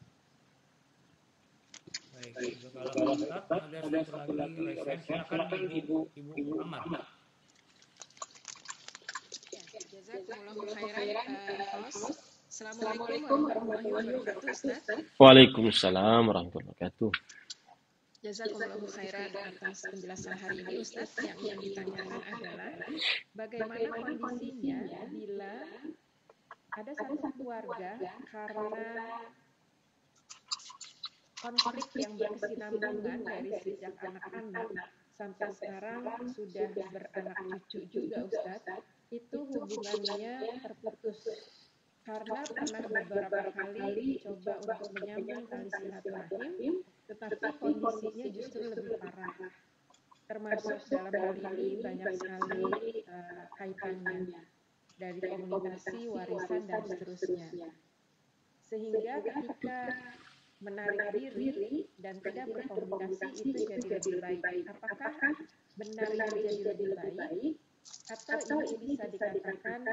Baik, kalau Ustaz ada satu lagi request, silakan Ibu Amar. Jazakumullahu khairan, host. Assalamualaikum warahmatullahi wabarakatuh, Ustaz. Waalaikumsalam warahmatullahi wabarakatuh. Jazakumullahu khairan atas penjelasan hari ini, Ustaz. Yang ingin ditanyakan adalah bagaimana kondisinya bila ada satu keluarga karena konflik yang berkesinambungan dari sejak anak-anak sampai sekarang sudah beranak cucu juga, Ustaz. Itu hubungannya terputus karena pernah beberapa kali coba untuk menyambung tali silaturahim, tetapi kondisinya justru lebih parah. Termasuk dalam hal ini banyak sekali kaitannya dari komunikasi, warisan, dan seterusnya. Sehingga ketika menarik diri dan tidak berkomunikasi itu jadi lebih baik. Apakah benar menjadi lebih baik atau ini bisa dikatakan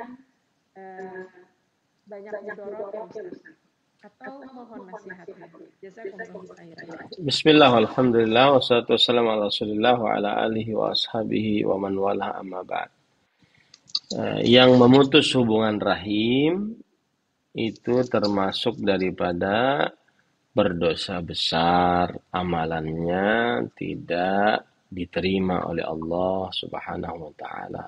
banyak mudorot ya, Ustaz? Atau mohon nasihatnya. Jazakumullahu khairan. Bismillah, alhamdulillah, wassalatu wassalamu ala rasulillah wa ala alihi wa ashabihi wa man wala amma ba'd. Yang memutus hubungan rahim itu termasuk daripada berdosa besar, amalannya tidak diterima oleh Allah Subhanahu wa taala.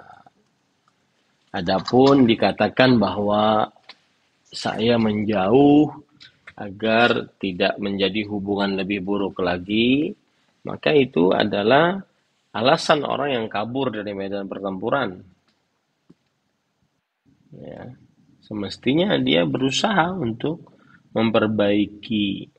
Adapun dikatakan bahwa saya menjauh agar tidak menjadi hubungan lebih buruk lagi, maka itu adalah alasan orang yang kabur dari medan pertempuran. Ya, semestinya dia berusaha untuk memperbaiki.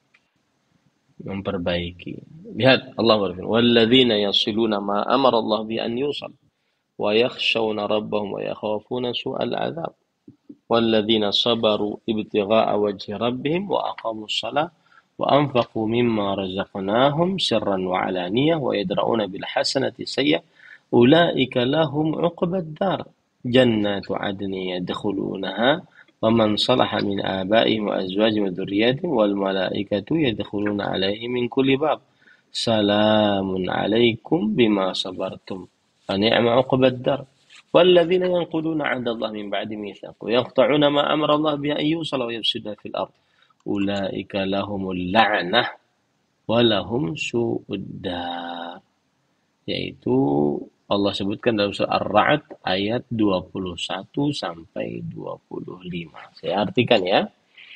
Lihat Allah berfirman, "Walladzina yasiluna ma amara Allah bi an yusal wa yakhshawna rabbahum wa yakhafuna su'al 'adzab. Walladzina sabaru ibtigha'a wajhi rabbihim wa aqamus shalah wa anfaqu mimma razaqnahum sirran wa 'alaniyah wa yadra'una bil hasanati sayyi'ah ulaika lahum 'uqbad dar jannatu 'adnin yadkhulunaha wa man salaha min abaihim wa azwajihim wa dhurriyyatihim wal malaikatu yadkhuluna 'alaihim min kulli bab salamun 'alaikum bima sabartum fa ni'ma 'uqbad dar." والذين ينقضون عهد الله من بعد ميثاقه ويقطعون ما أمر الله به أن يوصل ويفسدون في الأرض أولئك لهم اللعنة ولهم سوء الدار. Yaitu Allah sebutkan dalam surah Ar-Ra'd ayat 21 sampai 25. Saya artikan ya.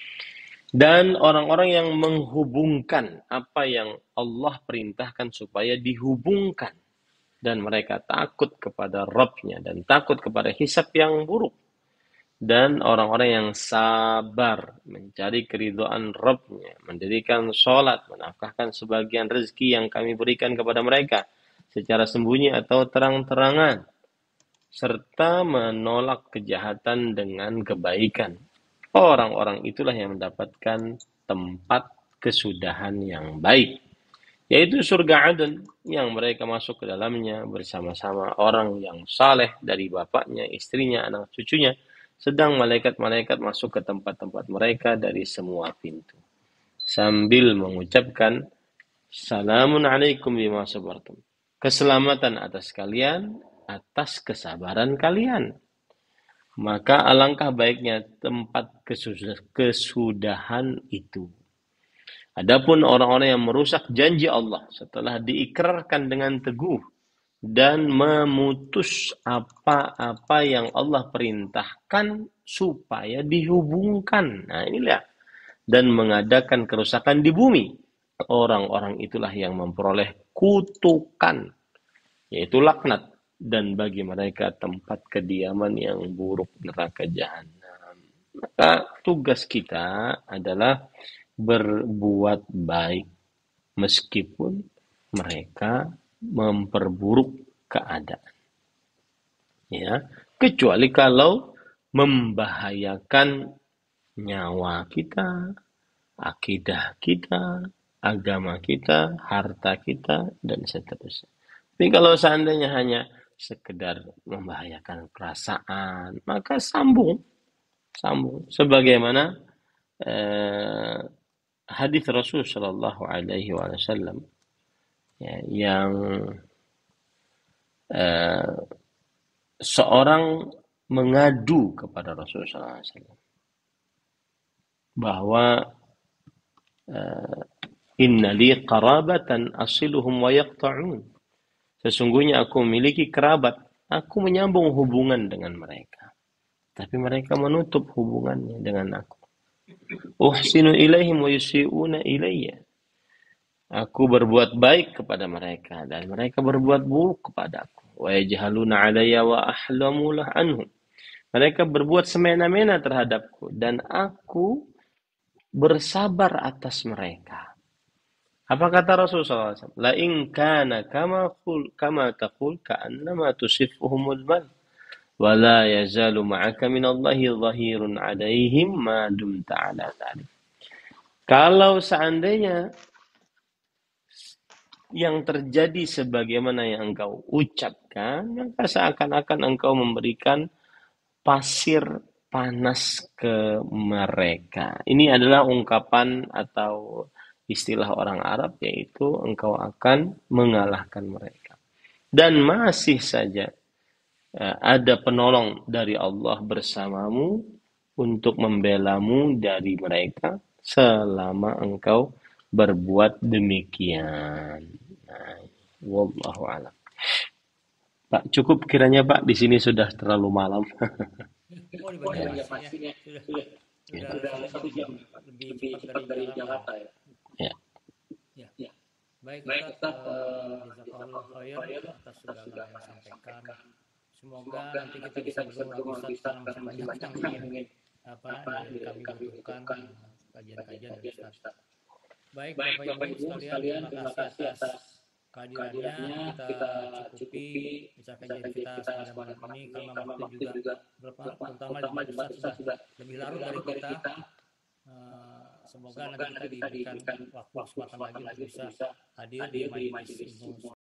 Dan orang-orang yang menghubungkan apa yang Allah perintahkan supaya dihubungkan, dan mereka takut kepada Rabb-nya dan takut kepada hisab yang buruk, dan orang-orang yang sabar mencari keridhaan Rabb-nya, mendirikan sholat, menafkahkan sebagian rezeki yang kami berikan kepada mereka secara sembunyi atau terang-terangan, serta menolak kejahatan dengan kebaikan. Orang-orang itulah yang mendapatkan tempat kesudahan yang baik, yaitu surga Aden yang mereka masuk ke dalamnya bersama-sama orang yang saleh dari bapaknya, istrinya, anak cucunya, sedang malaikat-malaikat masuk ke tempat-tempat mereka dari semua pintu sambil mengucapkan salamun alaikum bima sabartum, keselamatan atas kalian atas kesabaran kalian. Maka alangkah baiknya tempat kesudahan itu. Adapun orang-orang yang merusak janji Allah setelah diikrarkan dengan teguh dan memutus apa-apa yang Allah perintahkan supaya dihubungkan. Nah, inilah, dan mengadakan kerusakan di bumi. Orang-orang itulah yang memperoleh kutukan, yaitu laknat, dan bagi mereka tempat kediaman yang buruk, neraka jahanam. Maka tugas kita adalah berbuat baik meskipun mereka memperburuk keadaan. Ya, kecuali kalau membahayakan nyawa kita, akidah kita, agama kita, harta kita, dan seterusnya. Tapi kalau seandainya hanya sekedar membahayakan perasaan, maka sambung. Sebagaimana hadis Rasul Shallallahu Alaihi Wasallam ya, yang seorang mengadu kepada Rasul Shallallahu Alaihi Wasallam bahwa inna li qarabatan asiluhum wa yaqta'un. Sesungguhnya aku memiliki kerabat, aku menyambung hubungan dengan mereka, tapi mereka menutup hubungannya dengan aku. Uhsinu ilaihim wa yusi'una ilayya. Aku berbuat baik kepada mereka dan mereka berbuat buruk kepadaku. Wa yajhaluna alayya wa ahlamu anhum. Mereka berbuat semena-mena terhadapku dan aku bersabar atas mereka. Apa kata Rasulullah SAW? La in kana kama taqul ka'annama tusifuhumul mal wa la yazalu ma'aka minallahi dhahirun 'alaihim ma dumta 'ala dzalik. Kalau seandainya yang terjadi sebagaimana yang engkau ucapkan, maka seakan-akan engkau memberikan pasir panas ke mereka. Ini adalah ungkapan atau istilah orang Arab, yaitu engkau akan mengalahkan mereka. Dan masih saja ada penolong dari Allah bersamamu untuk membelamu dari mereka selama engkau berbuat demikian. Nah, wallahu a'lam. Pak, cukup kiranya Pak, di sini sudah terlalu malam. Oh, dibaca ya. Sudah 1 jam lebih cepat dari Jakarta ya. Ya. Baik Ustaz, jazakallahu khair atas segala yang disampaikan. Semoga nanti kita bisa bertemu lagi Ustaz dalam banyak yang ingin kami butuhkan kajian-kajian dari Ustaz. Baik Bapak Ibu sekalian, terima kasih atas kehadirannya. Kita cukupi kajian kita pada malam ini karena waktu juga terutama Ustaz sudah lebih larut dari kita. Semoga nanti kita diberikan waktu kesempatan lagi untuk bisa hadir di majelis ilmu